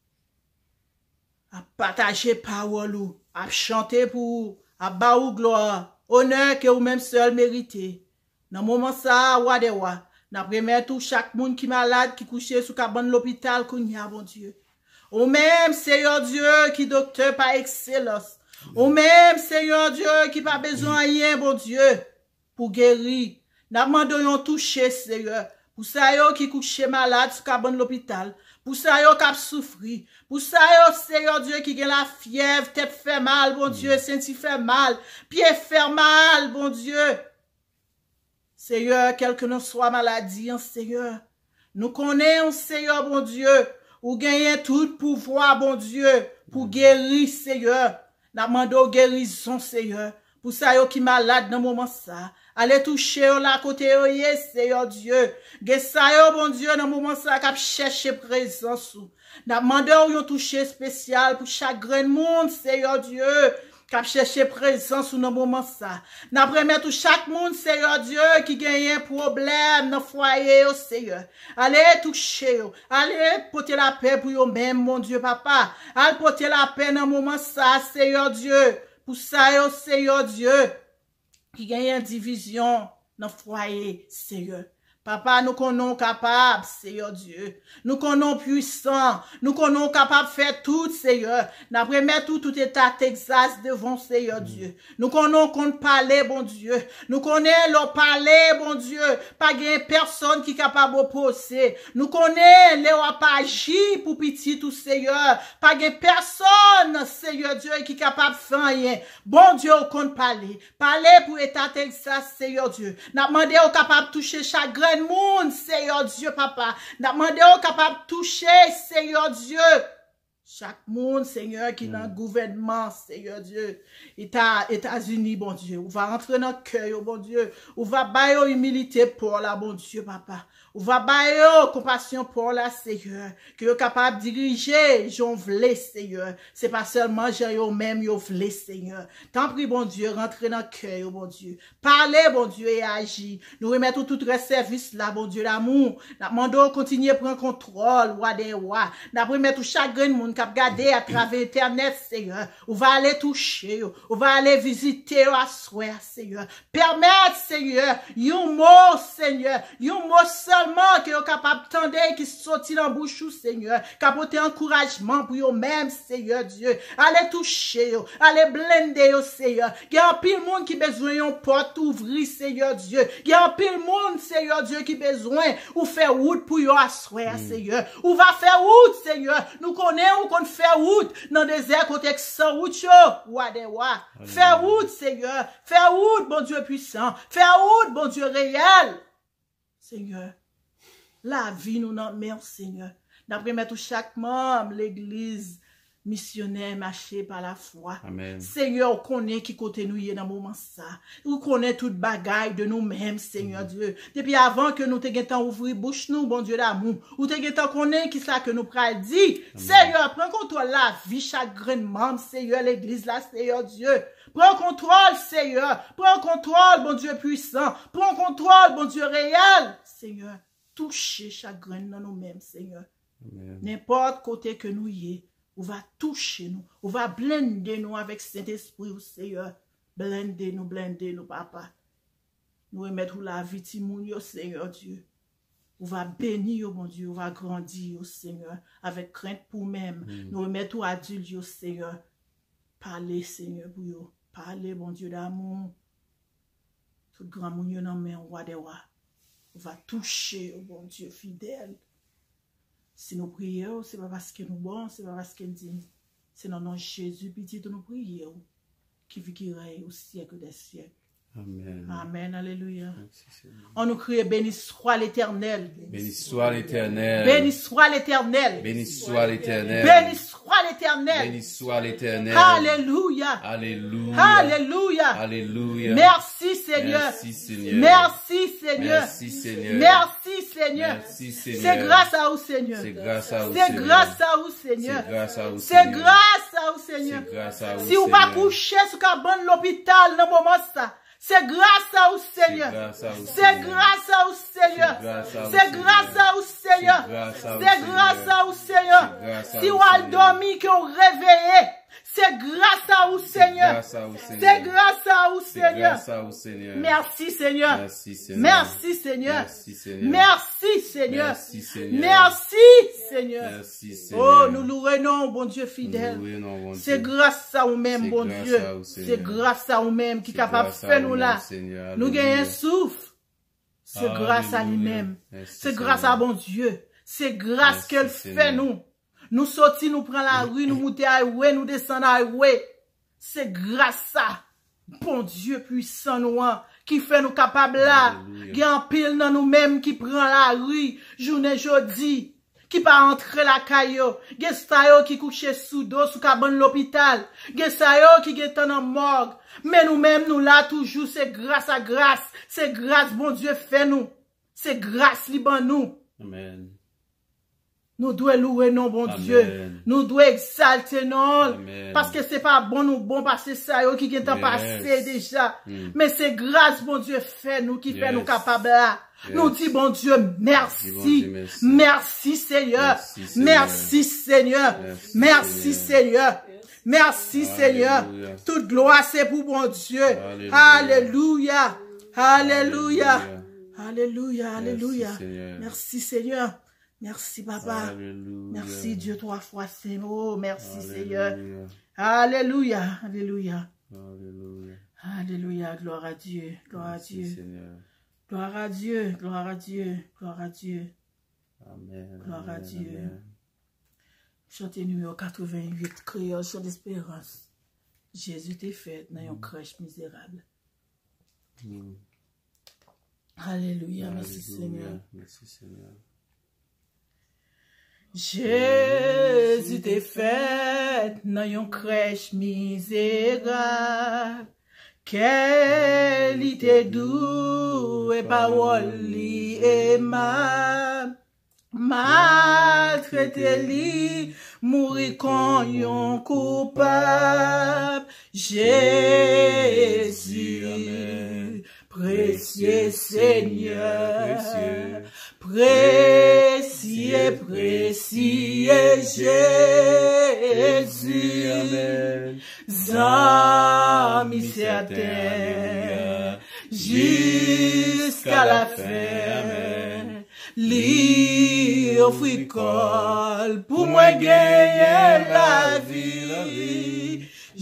à partager parole, à chanter pour, à baou gloire, honneur que vous-même seul méritez. Dans le moment ça, wadewa, n'a remet tout chaque monde qui est malade, qui couche sous cabane l'hôpital, qu'on y a, bon Dieu. Ou même, Seigneur Dieu, qui docteur par excellence. Ou même, Seigneur Dieu, qui pas besoin de rien, bon Dieu, pour guérir. N'a demandé toucher, Seigneur. Pour ça, yo qui couche malade sous cabane l'hôpital. Pour ça, yo qui souffri. Pour ça, yo, Seigneur Dieu, qui a la fièvre, tête fait mal, bon Dieu, senti fait mal, pied fait mal, bon Dieu. Seigneur, quelle que nous soit maladie, Seigneur. Nous connaissons, Seigneur, bon Dieu, ou gagner tout pouvoir, bon Dieu, pour guérir, Seigneur. Nous demandons guérison, Seigneur. Pour ça, yo qui malade dans moment ça. Allez toucher yo la côté yo, yes, Seigneur Dieu. Ge ça yo, bon Dieu, dans moment ça, k'ap chercher présence ou. N'a demandé yon toucher spécial pour chaque grain de monde, Seigneur Dieu. K'ap chercher présence ou dans moment ça. N'a remettre tout chaque monde, Seigneur Dieu, qui gagne un problème dans foyer, yo, Seigneur. Allez toucher yo. Allez porter la paix pour yo même, mon Dieu, papa. Allez porter la paix dans moment ça, Seigneur Dieu. Pour ça, yo, Seigneur Dieu, qui gagne une division dans foyer, Seigneur. Papa, nous connaissons capables, Seigneur Dieu. Nous connaissons puissants. Nous connaissons capables de faire tout, Seigneur. D'après mettre tout état Texas devant, Seigneur Dieu. Nous connaissons qu'on parler, bon Dieu. Nous connaissons leur parler, bon Dieu. Pas de personne qui est capable d'opposer. Nous connaissons les pas agir pour petit tout, Seigneur. Pas de personne, Seigneur Dieu, qui est capable de faire rien. Bon Dieu, qu'on parler. Parler pour état Texas, Seigneur Dieu. N'a demandé au capable de toucher chaque grain monde, Seigneur Dieu, papa. N'a demandé au capable de toucher, Seigneur Dieu. Chaque monde, Seigneur, qui est dans le gouvernement, Seigneur Dieu. États-Unis, bon Dieu. On va rentrer dans le cœur, bon Dieu. On va bailler humilité pour la, bon Dieu, papa. On va bailler compassion pour la, Seigneur. Que vous capable de diriger, j'en voulais, Seigneur. C'est pas seulement j'ai même, yo voulais, Seigneur. Tant pis, bon Dieu, rentrer dans le cœur, bon Dieu. Parlez, bon Dieu, et agir. Nous remettons tout le service là, bon Dieu, l'amour. Nous demandons continuer à prendre contrôle, roi des rois. Nous remettons chaque grain de monde qui a regardé à travers Internet, Seigneur. On va aller toucher, on va aller visiter, à soi, Seigneur. Permettre, Seigneur, yon mot, Seigneur, yon mot seulement que vous capable d'entendre qui sortit dans bouche, Seigneur. Capoter encouragement pour vous même, Seigneur Dieu. Allez toucher, allez blender, Seigneur. Il y a un pile monde qui besoin d'une porte ouvrir, Seigneur Dieu. Il y a un pile monde, Seigneur Dieu, qui besoin ou faire route pour vous asseoir, Seigneur. Ou va faire route, Seigneur. Nous connaissons ou qu'on fait route dans des désert côté sans route, faire route, Seigneur. Faire route, bon Dieu puissant. Faire route, bon Dieu réel. Seigneur, la vie nous en met, Seigneur. D'après mettre chaque membre, l'église missionnaire marché par la foi. Amen. Seigneur, on connaît qui côté nous y est dans le moment ça. On connaît toute bagaille de nous-mêmes, Seigneur Dieu. Depuis avant que nous te temps ouvrir bouche nous, bon Dieu d'amour. Ou te temps connaît qui ça que nous pral dit. Seigneur, prends contrôle la vie, chaque grain de membre, Seigneur, l'église là, Seigneur Dieu. Prends contrôle, Seigneur. Prends contrôle, bon Dieu puissant. Prends contrôle, bon Dieu réel. Seigneur, touchez chaque grain dans nous-mêmes, Seigneur. N'importe côté que nous y est. On va toucher nous. On va blender nous avec Saint-Esprit, Seigneur. Blender nous, papa. Nous remettre la vie, Timoun, Seigneur Dieu. On va bénir, mon Dieu. On va grandir, Seigneur. Avec crainte pour même. Nous remettre aux adultes, Seigneur. Parlez, Seigneur, pour vous. Parlez, mon Dieu d'amour. Tout grand moun yo nan men roi des rois. On va toucher, bon Dieu fidèle. Si nous prions, ce n'est pas parce que nous bon, ce n'est pas parce que nous disons. C'est dans le nom de Jésus, petit nous prions, qui vit qui règne au siècle des siècles. Amen. Amen, alléluia. On nous crie, béni soit l'Éternel. Béni soit l'Éternel. Béni soit l'Éternel. Béni soit l'Éternel. Béni soit l'Éternel. Béni soit l'Éternel. Alléluia. Alléluia. Alléluia. Alléluia. Merci Seigneur. Merci Seigneur. Merci Seigneur. Merci Seigneur. Merci Seigneur. Merci Seigneur. C'est grâce à vous Seigneur. C'est grâce à vous C'est Seigneur. grâce à vous Seigneur. C'est grâce à vous C'est Seigneur. grâce à vous Seigneur. C'est grâce à vous Si vous pas Seigneur. couché sur cabane l'hôpital dans le moment ça. C'est grâce à vous, Seigneur. C'est grâce à vous, Seigneur. C'est grâce à vous, Seigneur. C'est grâce à vous, Seigneur. Si vous avez dormi, que vous réveillez, c'est grâce à vous, Seigneur. C'est grâce à vous, Seigneur. Merci, Seigneur. Merci, Seigneur. Merci, Seigneur. Merci, Seigneur. Merci, Seigneur. Merci, Seigneur. Merci, Seigneur. Merci, Seigneur. Oh, nous louons, bon Dieu fidèle. Nous louons, bon Dieu. C'est grâce à vous-même, C'est bon grâce Dieu. à vous, Seigneur. C'est grâce à vous-même qui est C'est capable de grâce à faire nous vous-même, là. Seigneur. Nous Alléluia. gagnons un souffle. C'est grâce à Alléluia. lui-même. Merci, C'est Seigneur. grâce à bon Dieu. C'est grâce Merci, qu'elle Seigneur. fait nous. Nous sortis, nous prenons la rue, nous montons à highway, nous descendons à highway. C'est grâce à bon Dieu puissant nous qui fait nous capables là. Alléluia. Il y a un pile dans nous-mêmes qui prend la rue, journée jeudi. qui pas entrer la caillou, gen sa yo qui couche sous dos sous cabane l'hôpital, gen sa yo qui gen en morgue, mais nous-mêmes nous là toujours c'est grâce à grâce, c'est grâce bon Dieu fait nous, c'est grâce liban nous. Amen. Nous devons louer non bon Amen. Dieu, nous devons exalter non, Amen. parce que c'est pas bon nous bon parce que ça yo qui gen temps passé déjà, mais c'est grâce bon Dieu fait nous qui fait nous capables là. Nous disons, bon Dieu, merci. Merci Seigneur. Merci Seigneur. Merci Seigneur. Merci Seigneur. Toute gloire c'est pour bon Dieu. Alléluia. Alléluia. Alléluia. Alléluia. Merci Seigneur. Merci Papa. Merci Dieu 3 fois c'est oh, merci Seigneur. Alléluia. Alléluia. Alléluia. Gloire à Dieu. Gloire à Dieu. Gloire à Dieu, gloire à Dieu, gloire à Dieu. Amen. Gloire à Dieu. Chanter numéro 88, créole, chant d'espérance. Jésus t'est fait dans une crèche misérable. Alléluia, merci Seigneur. Merci Seigneur. Jésus t'est fait dans une crèche misérable. Qualité doux et parole li aimable, maltraité li, mourir con yon coupable. Jésus, précieux Seigneur, précieux, précieux Jésus, amen. Amis certains, jusqu'à la fin, li offricole pour moi gagner la vie.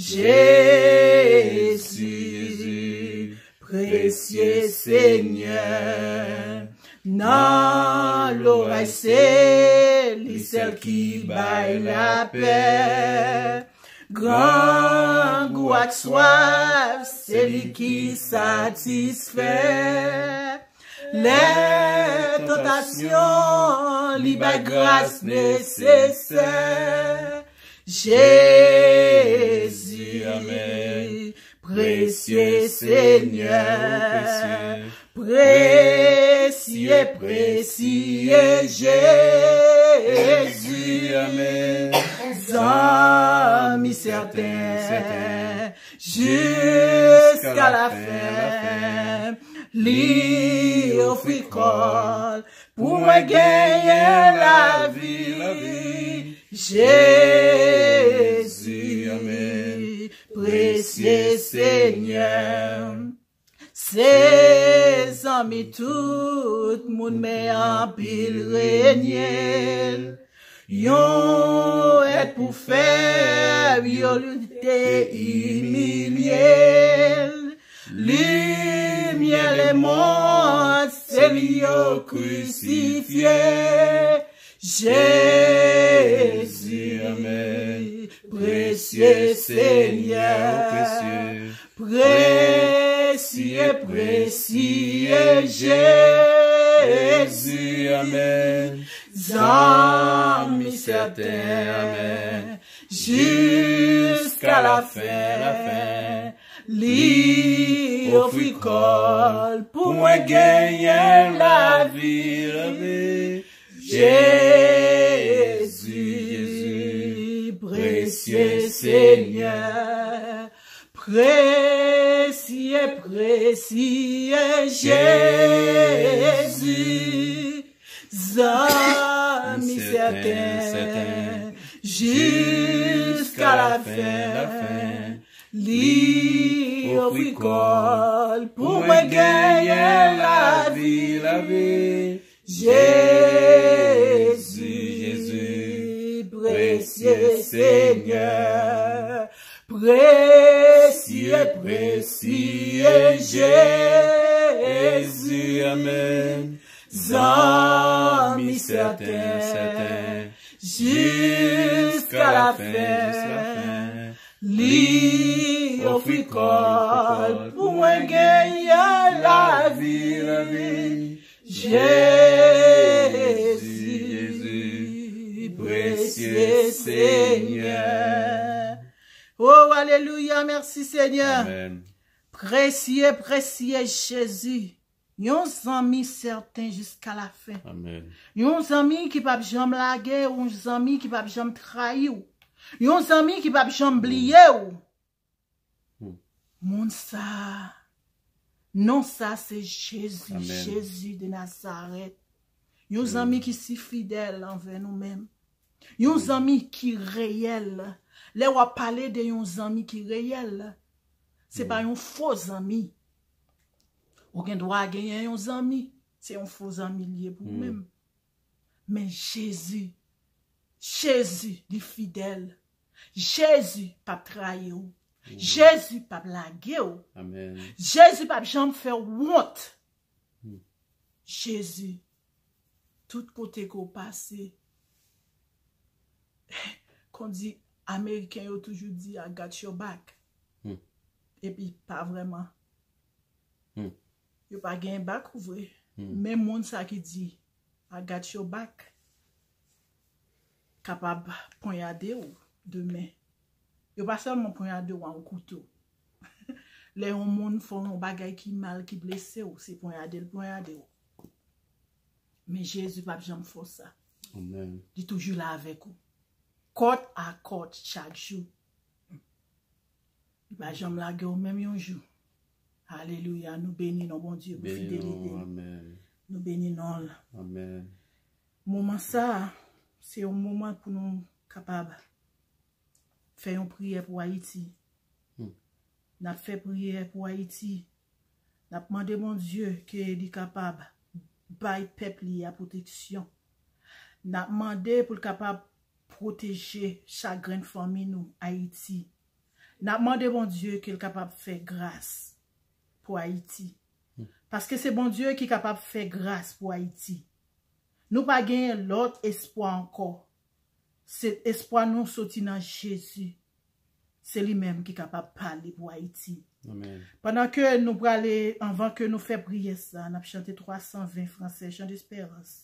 Jésus, précieux Seigneur, dans l'oreille c'est celle qui baille la paix. Grand goût à soif, c'est lui qui satisfait. Les tentations, lui bat grâce nécessaire. Jésus, amen. Précieux Seigneur, précieux, précieux Jésus, amen. Amis certains, jusqu'à la fin, li offricole pour moi gagner la vie. Jésus, amen. Précieux Seigneur, ses amis tout moun met en pile régner. Yon est pour faire, yon lutter humilier. Lumière et monde, c'est l'yon crucifié. Jésus, amen. Précieux Seigneur, précieux, précieux Jésus, amen. Amis certains, amen. Jusqu'à la fin, li offricole pour moi gagner la vie. Jésus, précieux Seigneur, précieux, précieux Jésus, amis certains, jusqu'à la fin, li offricole pour moi gagner la vie. Jésus, précieux Seigneur, précieux, précieux Jésus, amen. Amis certains, jusqu'à la fin, li offricole pour moi gagner la vie. Jésus, Alléluia, merci Seigneur. Amen. Précieux, précieux Jésus. Yon ami certain jusqu'à la fin. Amen. Yon ami qui pa jamais laguer, yon ami qui pa jamais trahir. Yon ami qui pa jamais oublier. Moun ça. Non, ça c'est Jésus, Amen. Jésus de Nazareth. Yon ami qui si fidèle envers nous-mêmes. Yon ami qui réel. Là on parler de yon ami qui réel. C'est pas un faux ami. Ou gen droit gagner yon ami, c'est un faux ami lié pour même. Mais Jésus, dit fidèle. Jésus pas trahir. Jésus pas blaguer. Amen. Jésus pas jamais faire honte. Jésus, tout côté qu'on passe, qu'on dit, Américains ont toujours dit, I got your back. Et puis, pas vraiment. Yo pas gen back ouvre. Même moun sa qui dit, I got your back. Capable poignarder ou demain. Yo pas seulement poignarder ou un couteau. Les moun font un bagay qui mal, qui blessé ou, c'est poignarder ou. Mais Jésus pas jamais faire ça. Amen. Il est toujours là avec vous. Côte à côte chaque jour. Il va jamais la guerre même un jour. Alléluia, nous bénissons bon Dieu pour fidélité. Amen. Nous bénissons. Amen. Moment ça, c'est un moment pour nous capables faire une prière pour Haïti. Nous avons fait prière pour Haïti. Nous avons demandé mon Dieu qu'il est capable de peuple à protection. Nous avons demandé pour capable protéger chaque grande famille nous Haïti. Nous avons demandé mon Dieu qu'il est capable de faire grâce pour Haïti. Parce que c'est bon Dieu qui est capable de faire grâce pour Haïti. Nous pas gagner l'autre espoir encore. Cet espoir nous sorti dans Jésus. C'est lui-même qui est capable de parler pour Haïti. Amen. Pendant que nous allons, avant que nous fassions prier ça, nous avons chanté 320 français, chant d'espérance.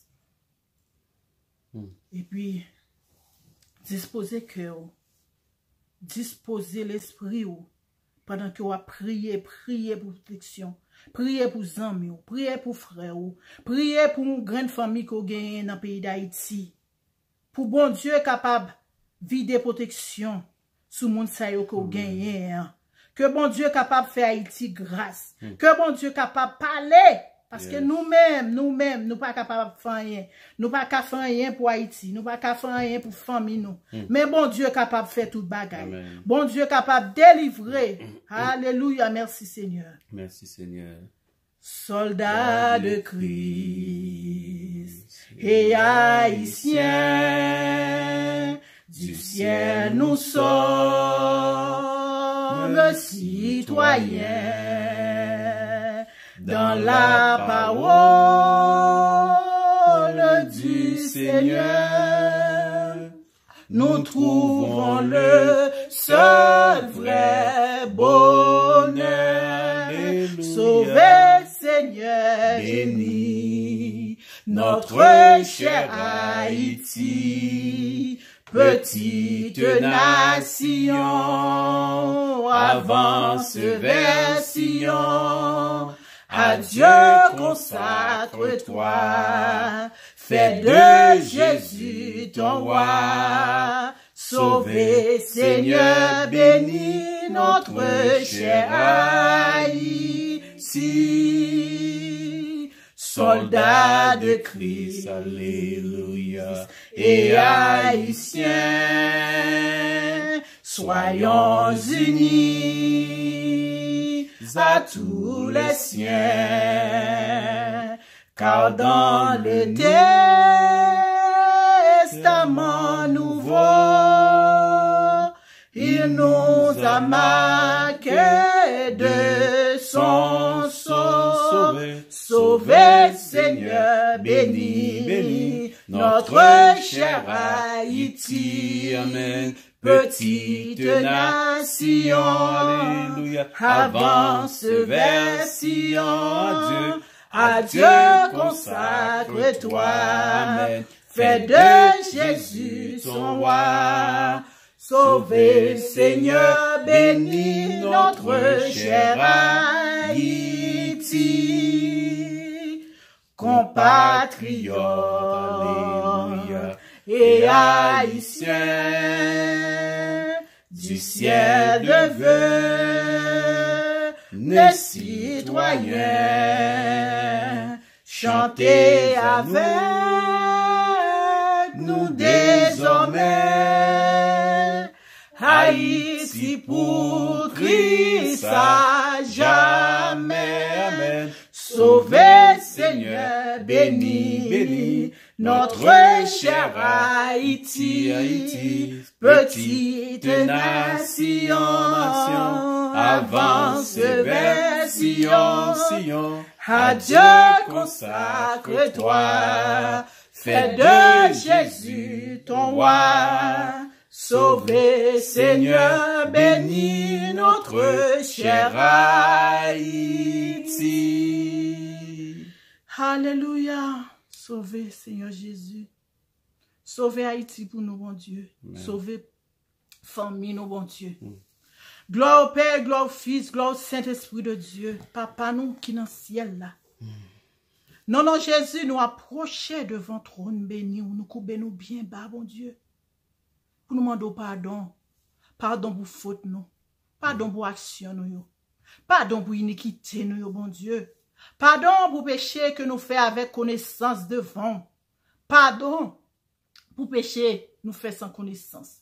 Et puis, disposer cœur, disposer l'esprit, pendant que vous priez pour protection, priez pour amis, priez pour frères, priez pour une grande famille qu'on gagne dans le pays d'Haïti. Pour bon Dieu capable de vider protection sous le monde qu'on gagne. Que bon Dieu capable de faire Haïti grâce. Que bon Dieu capable de parler. Parce que nous-mêmes, nous pas capables de faire rien. Nous pas capable de faire rien pour Haïti. Nous pas capable de faire rien pour famille nous. Mais bon Dieu capable de faire tout bagaille. Bon Dieu capable de délivrer. Alléluia, merci Seigneur. Merci Seigneur. Soldats de Christ et haïtiens, du ciel nous sommes citoyens. Dans la parole du Seigneur, nous trouvons le seul vrai bonheur. Sauvé Seigneur, bénis notre cher Haïti, petite nation, avance vers Sion. Adieu, consacre-toi, fais de Jésus ton roi. Sauvé Seigneur, bénis notre cher Haïti. Soldats de Christ, alléluia, et haïtiens, soyons unis à tous les siens, car dans le Testament nouveau, il nous a marqué de son sceau. Sauvé Seigneur, bénis notre cher Haïti. Amen. Petite nation, alléluia, avance vers Sion. Adieu, consacre-toi, Amen. fais de Jésus ton roi. Sauvé Seigneur, bénis notre cher Haïti, compatriotes et haïtiens, du ciel de vœux, les citoyens, chantez avec nous désormais, Haïti pour Christ à jamais. Amen. Sauvez, Seigneur, bénis notre cher Haïti, petite nation, avance vers Sion. À Dieu consacre-toi, fais de Jésus ton roi. Sauvez, Seigneur, bénis notre cher Haïti. Alléluia. Sauvez, Seigneur Jésus. Sauvez Haïti pour nous, bon Dieu. Amen. Sauvez famille, nous, bon Dieu. Gloire au Père, gloire au Fils, gloire au Saint-Esprit de Dieu. Papa, nous qui dans le ciel là. Non, non, Jésus, nous approcher devant le trône béni, nous couper nous bien bas, bon Dieu. Pour nous demander pardon. Pardon pour faute nous. Pardon pour action nous. Pardon pour iniquité nous, bon Dieu. Pardon pour péché que nous faisons avec connaissance devant. Pardon pour péché nous faisons sans connaissance.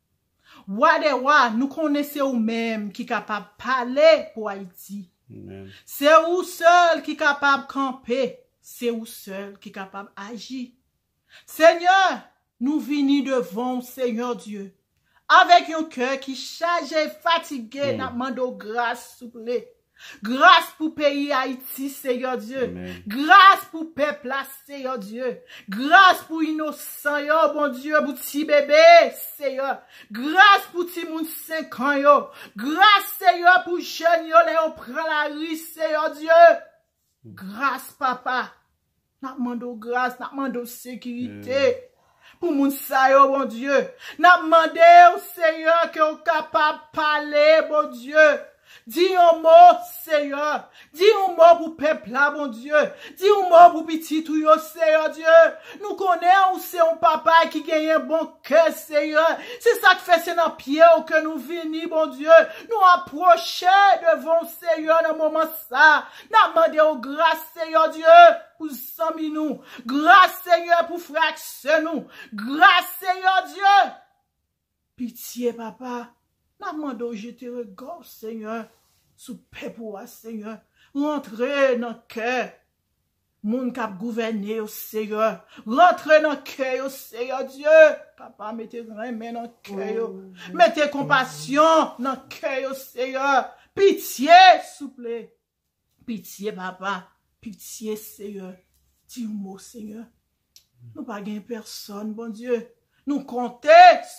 Roi des rois, nous connaissons nous-mêmes qui est capable de parler pour Haïti. C'est vous seul qui est capable de camper. C'est vous seul qui est capable d'agir. Seigneur, nous venons devant Seigneur Dieu. Avec un cœur qui chargé, fatigué, nous demandons grâce, s'il vous plaît. Grâce pour pays Haïti, Seigneur Dieu. Amen. Grâce pour peuple, Seigneur Dieu. Grâce pour innocent, yo, bon Dieu, pour petit bébé, Seigneur. Grâce pour petit moun 5 ans, yo. Grâce, Seigneur, pour jeunes, yo, on prend la rue, Seigneur Dieu. Grâce, papa. N'a demandé grâce, n'a demandé sécurité. Pour moun sa yo, bon Dieu. N'a demandé au Seigneur que vous capable de parler, bon Dieu. Dis un mot, Seigneur. Dis un mot pour peuple là, bon Dieu. Dis un mot pour petit tout yo, Seigneur Dieu. Nous connaissons c'est un papa qui gagne un bon cœur, Seigneur. C'est ça que fait, c'est dans pied que nous venons, bon Dieu. Nous approcher devant Seigneur dans le moment ça. Nous demandons grâce, Seigneur Dieu, pour s'en nous. Grâce, Seigneur, pour fractionner nous. Grâce, Seigneur Dieu. Pitié, papa. Nous demandons jeter regard, Seigneur, sous peuple, Seigneur. Rentrez dans le cœur. Moun kap gouverner, Seigneur. Rentrez dans le cœur, Seigneur Dieu. Papa, mettez main dans le cœur. Mettez compassion dans le cœur, Seigneur. Pitié, s'il vous plaît. Pitié, papa. Pitié, Seigneur. Dis un mot, Seigneur. Nous pas gain personne, bon Dieu. Nous comptons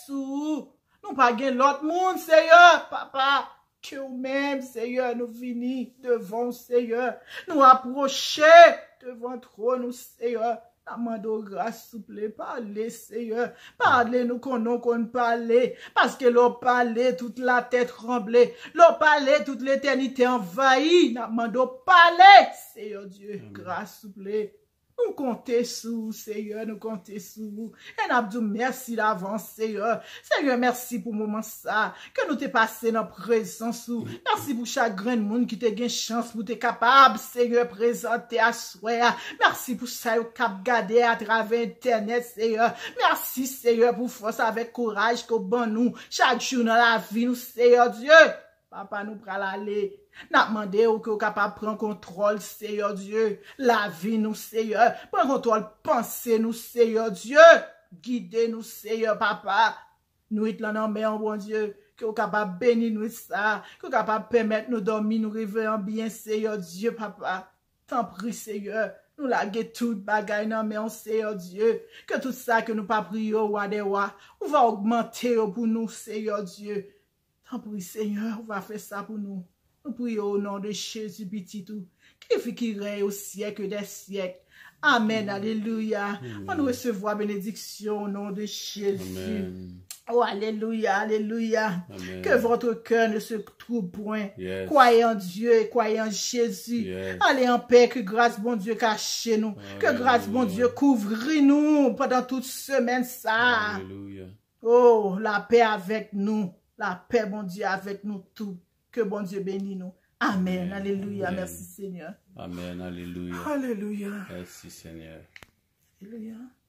sur nous pas gain l'autre monde, Seigneur, papa. Que nous-mêmes, Seigneur, nous venons devant, Seigneur. Nous approcher devant le trône, Seigneur. Amando grâce, s'il vous plaît, parlez, Seigneur. Parlez, nous qu'on parler. Parce que l'on parlé, toute la tête tremblée. L'on parlé, toute l'éternité envahie. Amando parlez, Seigneur Dieu. Grâce, s'il vous plaît. Nous comptons sur Seigneur, nous comptons sur vous. Et nous disons merci d'avance, Seigneur. Seigneur, merci pour le moment ça. Que nous t'ai passé dans la présence. Merci pour chaque grand monde qui t'a gagné chance pour t'être capable, Seigneur, présenter à soi. Merci pour ça, cap garder à travers Internet, Seigneur. Merci, Seigneur, pour force avec courage que bon nous. Chaque jour dans la vie, nous, Seigneur Dieu. Papa, nous pral aller. N'a demandé ou que vous capable prendre contrôle, Seigneur Dieu. La vie, nous, Seigneur. Prendre contrôle, pensez nous, Seigneur Dieu. Guidez nous, Seigneur, papa. Nous, it là, non, mais, bon Dieu. Que vous capable bénir nous, ça. Que vous capable permettre nous dormir, nous rêver en bien, Seigneur Dieu, papa. T'en prie, Seigneur. Nous laguer tout bagaille, non, mais, Seigneur Dieu. Que tout ça que nous pas prions, roi des rois, on va augmenter pour nous, Seigneur Dieu. T'en prie, Seigneur, on va faire ça pour nous. Nous prions au nom de Jésus, petit tout, qui règne au siècle des siècles. Amen, alléluia. On nous recevoir bénédiction au nom de Jésus. Amen. Oh, alléluia, alléluia. Amen. Que votre cœur ne se trouble point. Yes. Croyez en Dieu et croyez en Jésus. Yes. Allez en paix, que grâce, bon Dieu, cache nous. Que grâce, bon Dieu, couvre nous pendant toute semaine, ça. Alléluia. Oh, la paix avec nous. La paix, bon Dieu, avec nous tous. Que bon Dieu bénisse nous. Amen. Alléluia. Amen. Merci, Seigneur. Amen. Alléluia. Alléluia. Merci, Seigneur. Alléluia.